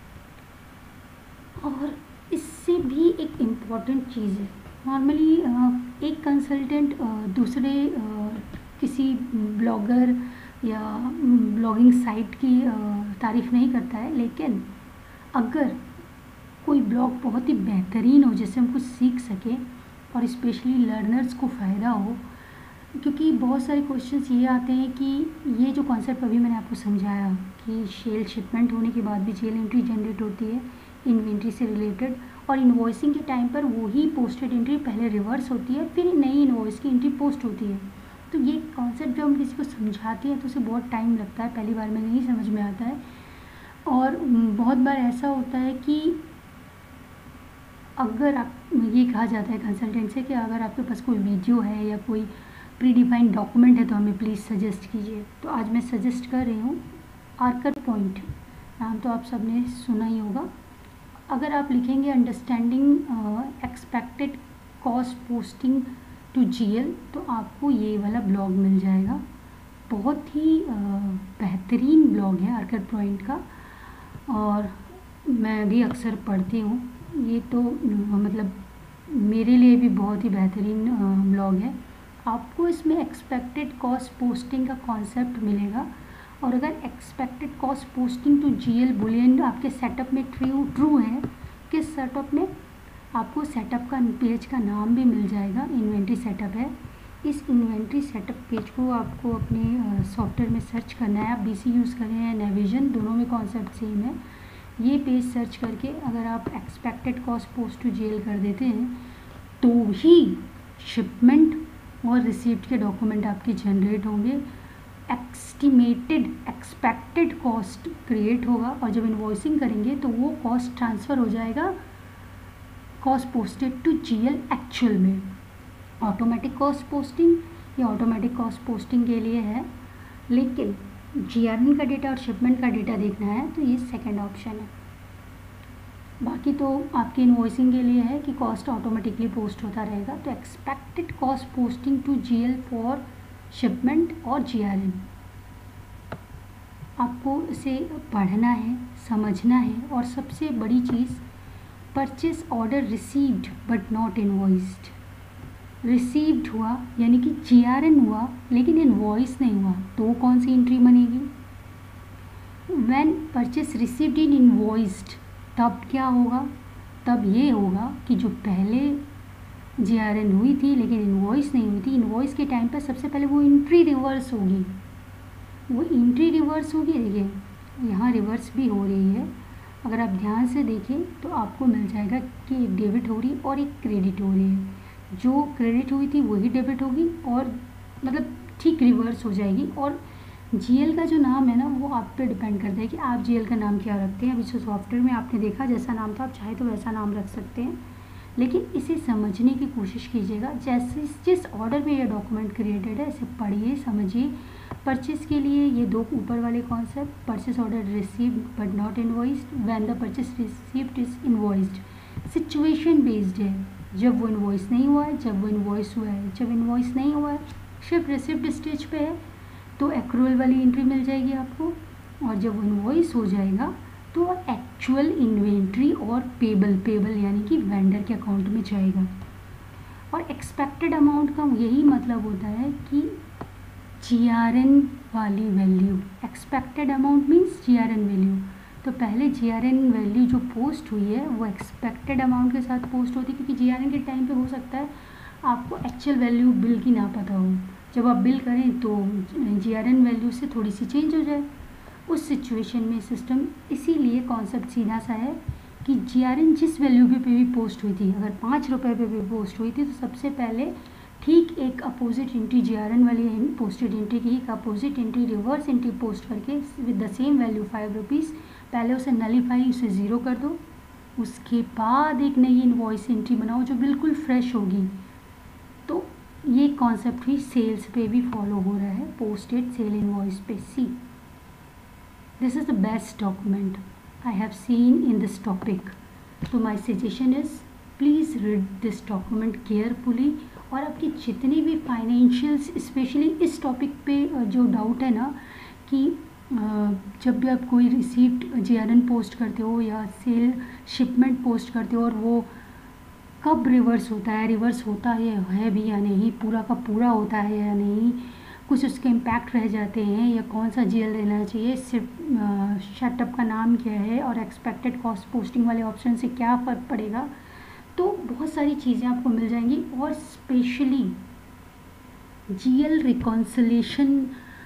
और इससे भी एक इम्पॉर्टेंट चीज़ है, नॉर्मली एक कंसल्टेंट दूसरे किसी ब्लॉगर या ब्लॉगिंग साइट की तारीफ़ नहीं करता है, लेकिन अगर कोई ब्लॉग बहुत ही बेहतरीन हो जिससे हम कुछ सीख सकें और स्पेशली लर्नर्स को फ़ायदा हो, क्योंकि बहुत सारे क्वेश्चंस ये आते हैं कि ये जो कॉन्सेप्ट अभी मैंने आपको समझाया कि सेल शिपमेंट होने के बाद भी सेल एंट्री जनरेट होती है इन्वेंट्री से रिलेटेड, और इन्वॉइसिंग के टाइम पर वही पोस्टेड एंट्री पहले रिवर्स होती है, फिर नई इन्वॉइस की एंट्री पोस्ट होती है। तो ये कॉन्सेप्ट जब हम किसी को समझाते हैं तो उसे बहुत टाइम लगता है, पहली बार में नहीं समझ में आता है। और बहुत बार ऐसा होता है कि अगर आप, ये कहा जाता है कंसल्टेंट से कि अगर आपके पास कोई वीडियो है या कोई प्री डिफाइंड डॉक्यूमेंट है तो हमें प्लीज़ सजेस्ट कीजिए। तो आज मैं सजेस्ट कर रही हूँ आर्कर पॉइंट, नाम तो आप सबने सुना ही होगा। अगर आप लिखेंगे understanding expected cost posting to GL तो आपको ये वाला ब्लॉग मिल जाएगा। बहुत ही बेहतरीन ब्लॉग है आर्कर पॉइंट का, और मैं भी अक्सर पढ़ती हूँ। ये तो मतलब मेरे लिए भी बहुत ही बेहतरीन ब्लॉग है। आपको इसमें एक्सपेक्टेड कॉस्ट पोस्टिंग का कॉन्सेप्ट मिलेगा, और अगर expected cost posting to GL boolean आपके सेटअप में ट्रू ट्रू है, किस सेटअप में, आपको सेटअप का पेज का नाम भी मिल जाएगा। इन्वेंट्री सेटअप है। इस इन्वेंट्री सेटअप पेज को आपको अपने सॉफ्टवेयर में सर्च करना है। आप बीसी यूज़ करें या नेविजन, दोनों में कॉन्सेप्ट सेम है। ये पेज सर्च करके अगर आप expected cost post to GL कर देते हैं तो ही शिपमेंट और रिसीप्ट के डॉक्यूमेंट आपके जनरेट होंगे। एस्टिमेटेड एक्सपेक्टेड कॉस्ट क्रिएट होगा, और जब इनवॉइसिंग करेंगे तो वो कॉस्ट ट्रांसफ़र हो जाएगा cost posted to GL actual में। ऑटोमेटिक कॉस्ट पोस्टिंग ये ऑटोमेटिक कॉस्ट पोस्टिंग के लिए है, लेकिन जीआरएन का डेटा और शिपमेंट का डेटा देखना है तो ये सेकंड ऑप्शन है। बाकी तो आपकी इनवॉइसिंग के लिए है कि कॉस्ट ऑटोमेटिकली पोस्ट होता रहेगा। तो expected cost posting to GL for shipment और जीआरएन, आपको इसे पढ़ना है, समझना है। और सबसे बड़ी चीज़, purchase order received but not invoiced. Received हुआ यानी कि जीआरएन हुआ लेकिन इनवॉइस नहीं हुआ, तो कौन सी एंट्री बनेगी? When purchase received in invoiced, तब क्या होगा? तब ये होगा कि जो पहले जीआरएन हुई थी लेकिन इनवॉइस नहीं हुई थी, इनवॉइस के टाइम पर सबसे पहले वो एंट्री रिवर्स होगी। वो एंट्री रिवर्स होगी, देखिए यहाँ रिवर्स भी हो रही है। अगर आप ध्यान से देखें तो आपको मिल जाएगा कि एक डेबिट हो रही और एक क्रेडिट हो रही है। जो क्रेडिट हुई थी वही डेबिट होगी, और मतलब ठीक रिवर्स हो जाएगी। और जीएल का जो नाम है ना वो आप पे डिपेंड करता है कि आप जीएल का नाम क्या रखते हैं। अभी जो सॉफ्टवेयर में आपने देखा जैसा नाम था, आप चाहे तो वैसा नाम रख सकते हैं, लेकिन इसे समझने की कोशिश कीजिएगा। जैसे जिस ऑर्डर में ये डॉक्यूमेंट क्रिएटेड है इसे पढ़िए, समझिए। परचेस के लिए ये दो ऊपर वाले concept, purchase order received but not invoiced, when the purchase received is invoiced. Situation based है, जब वो इनवॉइस नहीं हुआ है, जब वो इनवॉइस हुआ है। जब इनवॉइस नहीं हुआ है, सिर्फ रिसिप्ट स्टेज पे है, तो एक्रूअल वाली एंट्री मिल जाएगी आपको। और जब वो इनवॉइस हो जाएगा तो एक्चुअल इन्वेंट्री और पेबल पेबल यानी कि वेंडर के अकाउंट में जाएगा। और एक्सपेक्टेड अमाउंट का यही मतलब होता है कि जीआरएन वाली value, expected amount means GRN value. तो पहले जीआरएन वैल्यू जो पोस्ट हुई है वो एक्सपेक्टेड अमाउंट के साथ पोस्ट होती है, क्योंकि जीआरएन के टाइम पे हो सकता है आपको एक्चुअल वैल्यू बिल की ना पता हो। जब आप बिल करें तो जीआरएन वैल्यू से थोड़ी सी चेंज हो जाए, उस सिचुएशन में सिस्टम, इसीलिए कॉन्सेप्ट सीधा सा है कि जीआरएन जिस वैल्यू पे भी पोस्ट हुई थी, अगर पाँच रुपये पे भी पोस्ट हुई थी तो सबसे पहले ठीक एक अपोजिट एंट्री जीआरएन वाली पोस्टेड एंट्री की एक opposite entry reverse entry post करके with the same value five rupees पहले उसे नलीफाई, उसे ज़ीरो कर दो। उसके बाद एक नई इनवॉइस एंट्री बनाओ जो बिल्कुल फ्रेश होगी। तो ये कॉन्सेप्ट भी सेल्स पे भी फॉलो हो रहा है, पोस्टेड सेल इनवॉइस पे। See this is the best document I have seen in this topic. तो my suggestion is please read this document carefully. और आपकी जितनी भी फाइनेंशियल्स, स्पेशली इस टॉपिक पे जो डाउट है ना कि जब भी आप कोई रिसीप्ट जीआरएन पोस्ट करते हो या सेल शिपमेंट पोस्ट करते हो और वो कब रिवर्स होता है, रिवर्स होता है है भी या नहीं, पूरा का पूरा होता है या नहीं, कुछ उसके इम्पैक्ट रह जाते हैं, या कौन सा जीएल लेना चाहिए, सिर्फ सेटअप का नाम क्या है, और एक्सपेक्टेड कॉस्ट पोस्टिंग वाले ऑप्शन से क्या फ़र्क पड़ेगा। तो बहुत सारी चीज़ें आपको मिल जाएंगी। और स्पेशली जीएल रिकॉन्सिलेशन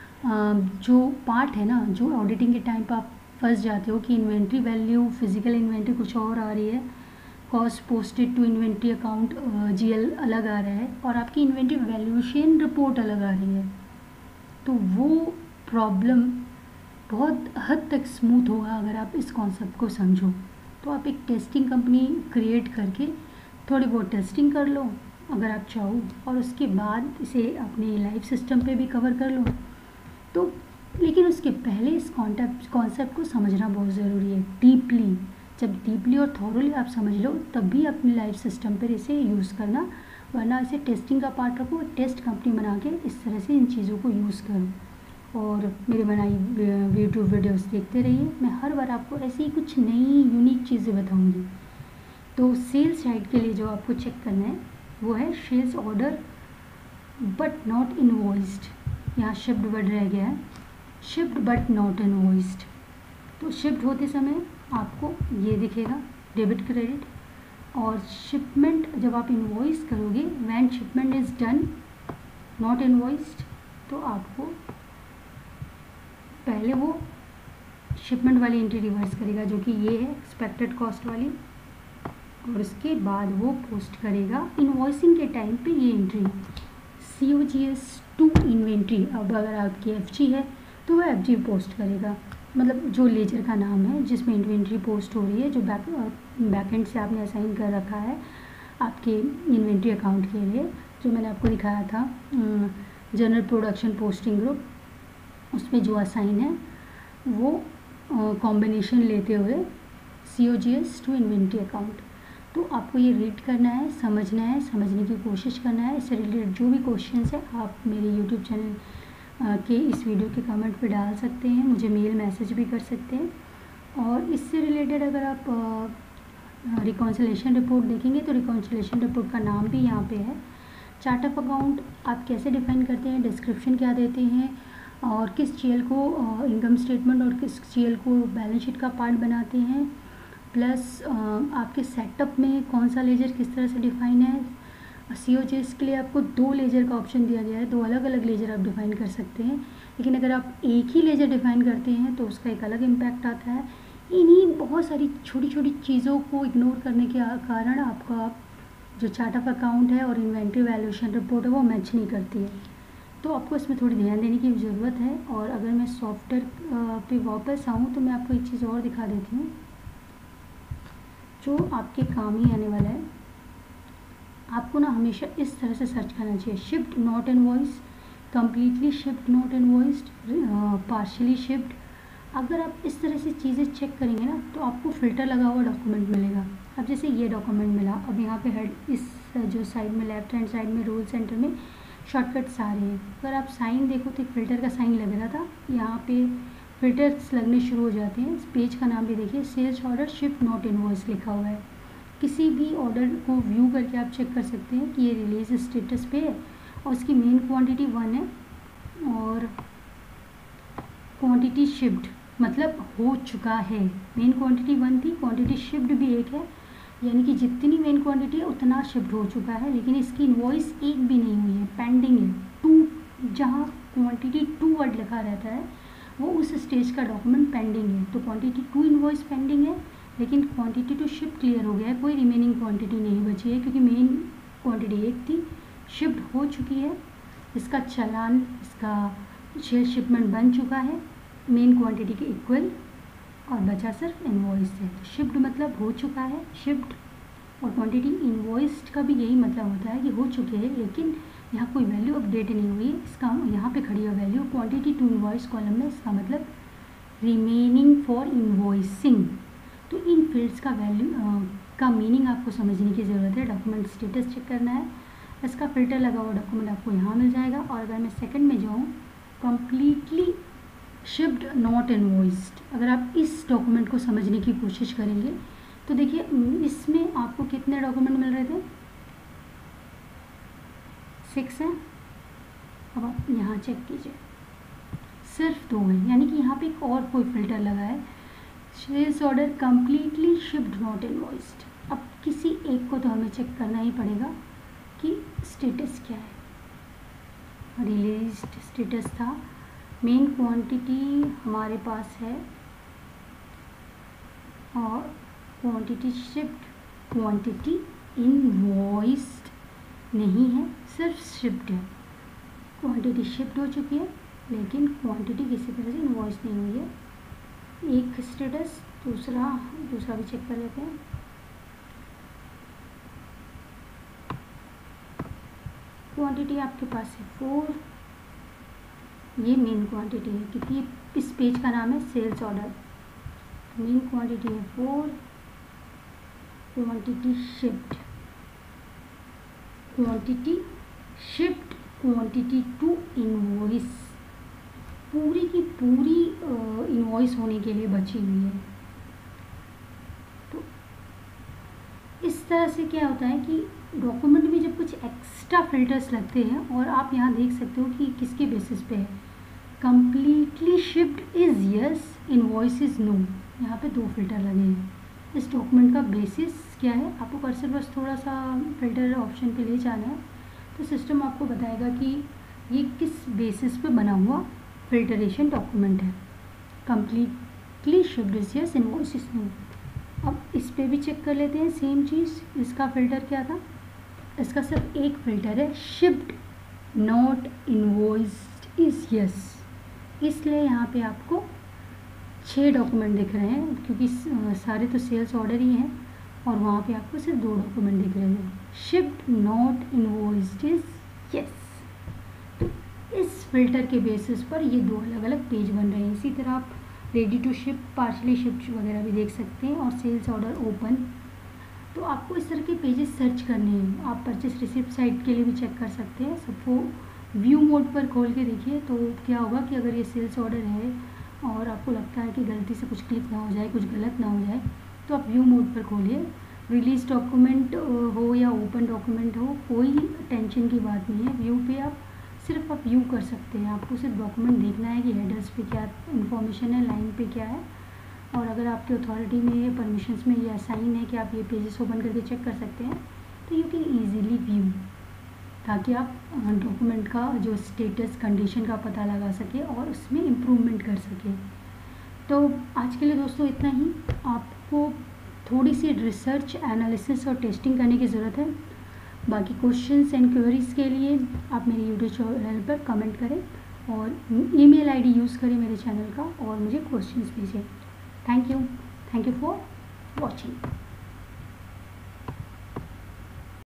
जो पार्ट है ना, जो ऑडिटिंग के टाइम पर आप फंस जाते हो कि इन्वेंट्री वैल्यू, फिजिकल इन्वेंट्री कुछ और आ रही है, cost posted to inventory account GL अलग आ रहा है, और आपकी इन्वेंट्री वैल्यूएशन रिपोर्ट अलग आ रही है। तो वो प्रॉब्लम बहुत हद तक स्मूथ होगा अगर आप इस कॉन्सेप्ट को समझो। तो आप एक टेस्टिंग कंपनी क्रिएट करके थोड़ी बहुत टेस्टिंग कर लो अगर आप चाहो, और उसके बाद इसे अपने लाइफ सिस्टम पे भी कवर कर लो। तो लेकिन उसके पहले इस कॉन्टेक्ट कॉन्सेप्ट को समझना बहुत ज़रूरी है, डीपली जब डीपली और थॉरली आप समझ लो तब भी अपने लाइफ सिस्टम पर इसे यूज़ करना, वरना इसे टेस्टिंग का पार्ट रखो, टेस्ट कंपनी बना के इस तरह से इन चीज़ों को यूज़ करो और मेरे बनाई यूट्यूब वीडियोस देखते रहिए। मैं हर बार आपको ऐसी ही कुछ नई यूनिक चीज़ें बताऊंगी। तो सेल्स साइड के लिए जो आपको चेक करना है वो है sales order but not invoiced. यहाँ शिफ्ट वर्ड रह गया है, शिफ्ट बट नॉट इनवॉइस्ड। तो शिफ्ट होते समय आपको ये दिखेगा डेबिट क्रेडिट, और शिपमेंट जब आप इनवॉइस करोगे when shipment is done not invoiced, तो आपको पहले वो शिपमेंट वाली एंट्री रिवर्स करेगा जो कि ये है एक्सपेक्टेड कॉस्ट वाली, और उसके बाद वो पोस्ट करेगा इनवॉइसिंग के टाइम पे ये entry C O G S to inventory. अब अगर आपकी एफ जी है तो वह एफ जी पोस्ट करेगा, मतलब जो लेजर का नाम है जिसमें इन्वेंट्री पोस्ट हो रही है, जो बैक बैकएंड से आपने असाइन कर रखा है आपके इन्वेंट्री अकाउंट के लिए, जो मैंने आपको दिखाया था जनरल प्रोडक्शन पोस्टिंग ग्रुप, उसमें जो असाइन है वो कॉम्बिनेशन लेते हुए C O G S to inventory account. तो आपको ये रीड करना है, समझना है, समझने की कोशिश करना है। इससे रिलेटेड जो भी क्वेश्चंस है आप मेरे यूट्यूब चैनल के इस वीडियो के कमेंट पे डाल सकते हैं, मुझे मेल मैसेज भी कर सकते हैं। और इससे रिलेटेड अगर आप रिकॉन्सिलेशन रिपोर्ट देखेंगे तो रिकॉन्सिलेशन रिपोर्ट का नाम भी यहाँ पे है। चार्ट ऑफ अकाउंट आप कैसे डिफाइन करते हैं, डिस्क्रिप्शन क्या देते हैं, और किस चीएल को इनकम स्टेटमेंट और किस चीएल को बैलेंस शीट का पार्ट बनाते हैं, प्लस आपके सेटअप में कौन सा लेजर किस तरह से डिफाइन है। सी ओ जी एस के लिए आपको दो लेजर का ऑप्शन दिया गया है, दो अलग अलग लेजर आप डिफाइन कर सकते हैं, लेकिन अगर आप एक ही लेजर डिफाइन करते हैं तो उसका एक अलग इम्पैक्ट आता है। इन्हीं बहुत सारी छोटी छोटी चीज़ों को इग्नोर करने के कारण आपका जो चार्ट ऑफ अकाउंट है और इन्वेंट्री वैल्यूएशन रिपोर्ट है वो मैच नहीं करती है। तो आपको इसमें थोड़ी ध्यान देने की ज़रूरत है। और अगर मैं सॉफ्टवेयर पे वापस आऊँ तो मैं आपको एक चीज़ और दिखा देती हूँ जो आपके काम ही आने वाला है। आपको ना हमेशा इस तरह से सर्च करना चाहिए, shipped not invoice, completely shipped not invoiced, partially shipped. अगर आप इस तरह से चीज़ें चेक करेंगे ना तो आपको फ़िल्टर लगा हुआ डॉक्यूमेंट मिलेगा। अब जैसे ये डॉक्यूमेंट मिला, अब यहाँ पे हेड इस जो साइड में लेफ्ट हैंड साइड में रोल सेंटर में शॉर्टकट्स आ रहे हैं। अगर आप साइन देखो तो एक फ़िल्टर का साइन लग रहा था, यहाँ पे फ़िल्टर्स लगने शुरू हो जाते हैं। इस पेज का नाम भी देखिए, sales order shipped not invoice लिखा हुआ है। किसी भी ऑर्डर को व्यू करके आप चेक कर सकते हैं कि ये रिलीज स्टेटस पे है और उसकी मेन क्वांटिटी वन है और क्वांटिटी शिफ्ट मतलब हो चुका है। मेन क्वांटिटी वन थी, क्वांटिटी शिफ्ट भी एक है, यानी कि जितनी मेन क्वांटिटी है उतना शिफ्ट हो चुका है, लेकिन इसकी इनवॉइस एक भी नहीं हुई है, पेंडिंग है। टू जहाँ क्वांटिटी टू वर्ड लिखा रहता है वो उस स्टेज का डॉक्यूमेंट पेंडिंग है। तो क्वांटिटी टू इनवॉइस पेंडिंग है, लेकिन क्वांटिटी टू शिफ्ट क्लियर हो गया है, कोई रिमेनिंग क्वांटिटी नहीं बची है क्योंकि मेन क्वांटिटी एक थी, शिफ्ट हो चुकी है, इसका चालान, इसका शेयर शिपमेंट बन चुका है मेन क्वांटिटी के इक्वल, और बचा सिर्फ इनवॉइस है। तो शिफ्ट मतलब हो चुका है, शिफ्ट और क्वांटिटी इनवॉइस्ड का भी यही मतलब होता है कि हो चुके हैं, लेकिन यहाँ कोई वैल्यू अपडेट नहीं हुई है। इसका यहाँ पे खड़ी है value quantity to invoice column में, इसका मतलब रिमेनिंग फॉर इनवॉइसिंग। तो इन फील्ड्स का वैल्यू का मीनिंग आपको समझने की ज़रूरत है। डॉक्यूमेंट स्टेटस चेक करना है, इसका फिल्टर लगा हुआ डॉक्यूमेंट आपको यहाँ मिल जाएगा। और अगर मैं सेकंड में जाऊँ, कम्प्लीटली शिफ्ट नॉट इनवॉइस्ड, अगर आप इस डॉक्यूमेंट को समझने की कोशिश करेंगे तो देखिए इसमें आपको कितने डॉक्यूमेंट मिल रहे थे, सिक्स है। अब आप यहाँ चेक कीजिए, सिर्फ दो है, यानी कि यहाँ पे एक और कोई फिल्टर लगा है, sales order completely shipped not invoiced. अब किसी एक को तो हमें चेक करना ही पड़ेगा कि स्टेटस क्या है। रिलीज्ड स्टेटस था, मेन क्वांटिटी हमारे पास है और क्वांटिटी शिफ्ट, क्वांटिटी इनवॉइस्ड नहीं है, सिर्फ शिफ्ट है। क्वांटिटी शिफ्ट हो चुकी है लेकिन क्वांटिटी किसी तरह से इनवॉइस नहीं हुई है। एक स्टेटस, दूसरा दूसरा भी चेक कर लेते हैं। क्वांटिटी आपके पास है फोर, ये मेन क्वांटिटी है क्योंकि इस पेज का नाम है सेल्स ऑर्डर। मेन क्वांटिटी है four, quantity shipped, quantity shipped, quantity to invoice, पूरी की पूरी इनवॉइस होने के लिए बची हुई है। तो इस तरह से क्या होता है कि डॉक्यूमेंट में जब कुछ एक्स्ट्रा फिल्टर्स लगते हैं, और आप यहाँ देख सकते हो कि किसके बेसिस पे है, completely shipped is yes, invoice is no, यहाँ पे दो फिल्टर लगे हैं। इस डॉक्यूमेंट का बेसिस क्या है, आपको कर्सर बस थोड़ा सा फिल्टर ऑप्शन पे ले जाना है, तो सिस्टम आपको बताएगा कि ये किस बेसिस पे बना हुआ फिल्टरेशन डॉक्यूमेंट है। Completely shipped is yes, invoice is no. अब इस पे भी चेक कर लेते हैं सेम चीज़। इसका फ़िल्टर क्या था, इसका सिर्फ एक फ़िल्टर है, shipped not invoiced is yes, इसलिए यहाँ पे आपको छः डॉक्यूमेंट दिख रहे हैं, क्योंकि सारे तो सेल्स ऑर्डर ही हैं, और वहाँ पे आपको सिर्फ दो डॉक्यूमेंट दिख रहे हैं, shipped not invoiced is yes. तो इस फिल्टर के बेसिस पर ये दो अलग अलग पेज बन रहे हैं। इसी तरह आप ready to ship, partially shipped वगैरह भी देख सकते हैं, और सेल्स ऑर्डर ओपन। तो आपको इस तरह के पेजेस सर्च करने हैं। आप परचेस रिसिप्ट साइट के लिए भी चेक कर सकते हैं। सबको व्यू मोड पर खोल के देखिए, तो क्या होगा कि अगर ये सेल्स ऑर्डर है और आपको लगता है कि गलती से कुछ क्लिक ना हो जाए, कुछ गलत ना हो जाए, तो आप व्यू मोड पर खोलिए। रिलीज डॉक्यूमेंट हो या ओपन डॉक्यूमेंट हो, कोई टेंशन की बात नहीं है। व्यू पे आप सिर्फ आप व्यू कर सकते हैं। आपको सिर्फ डॉक्यूमेंट देखना है कि हेडर्स पे क्या इन्फॉर्मेशन है, लाइन पे क्या है, और अगर आपके अथॉरिटी में, परमिशंस में ये असाइन है कि आप ये पेजेस ओपन करके चेक कर सकते हैं, तो यू कैन ईजीली व्यू, ताकि आप डॉक्यूमेंट का जो स्टेटस कंडीशन का पता लगा सके और उसमें इम्प्रूवमेंट कर सके। तो आज के लिए दोस्तों इतना ही। आपको थोड़ी सी रिसर्च, एनालिसिस और टेस्टिंग करने की ज़रूरत है। बाकी क्वेश्चंस एंड क्वेरीज़ के लिए आप मेरे यूट्यूब चैनल पर कमेंट करें, और ईमेल आईडी यूज़ करें मेरे चैनल का, और मुझे क्वेश्चंस भेजें। Thank you thank you for watching.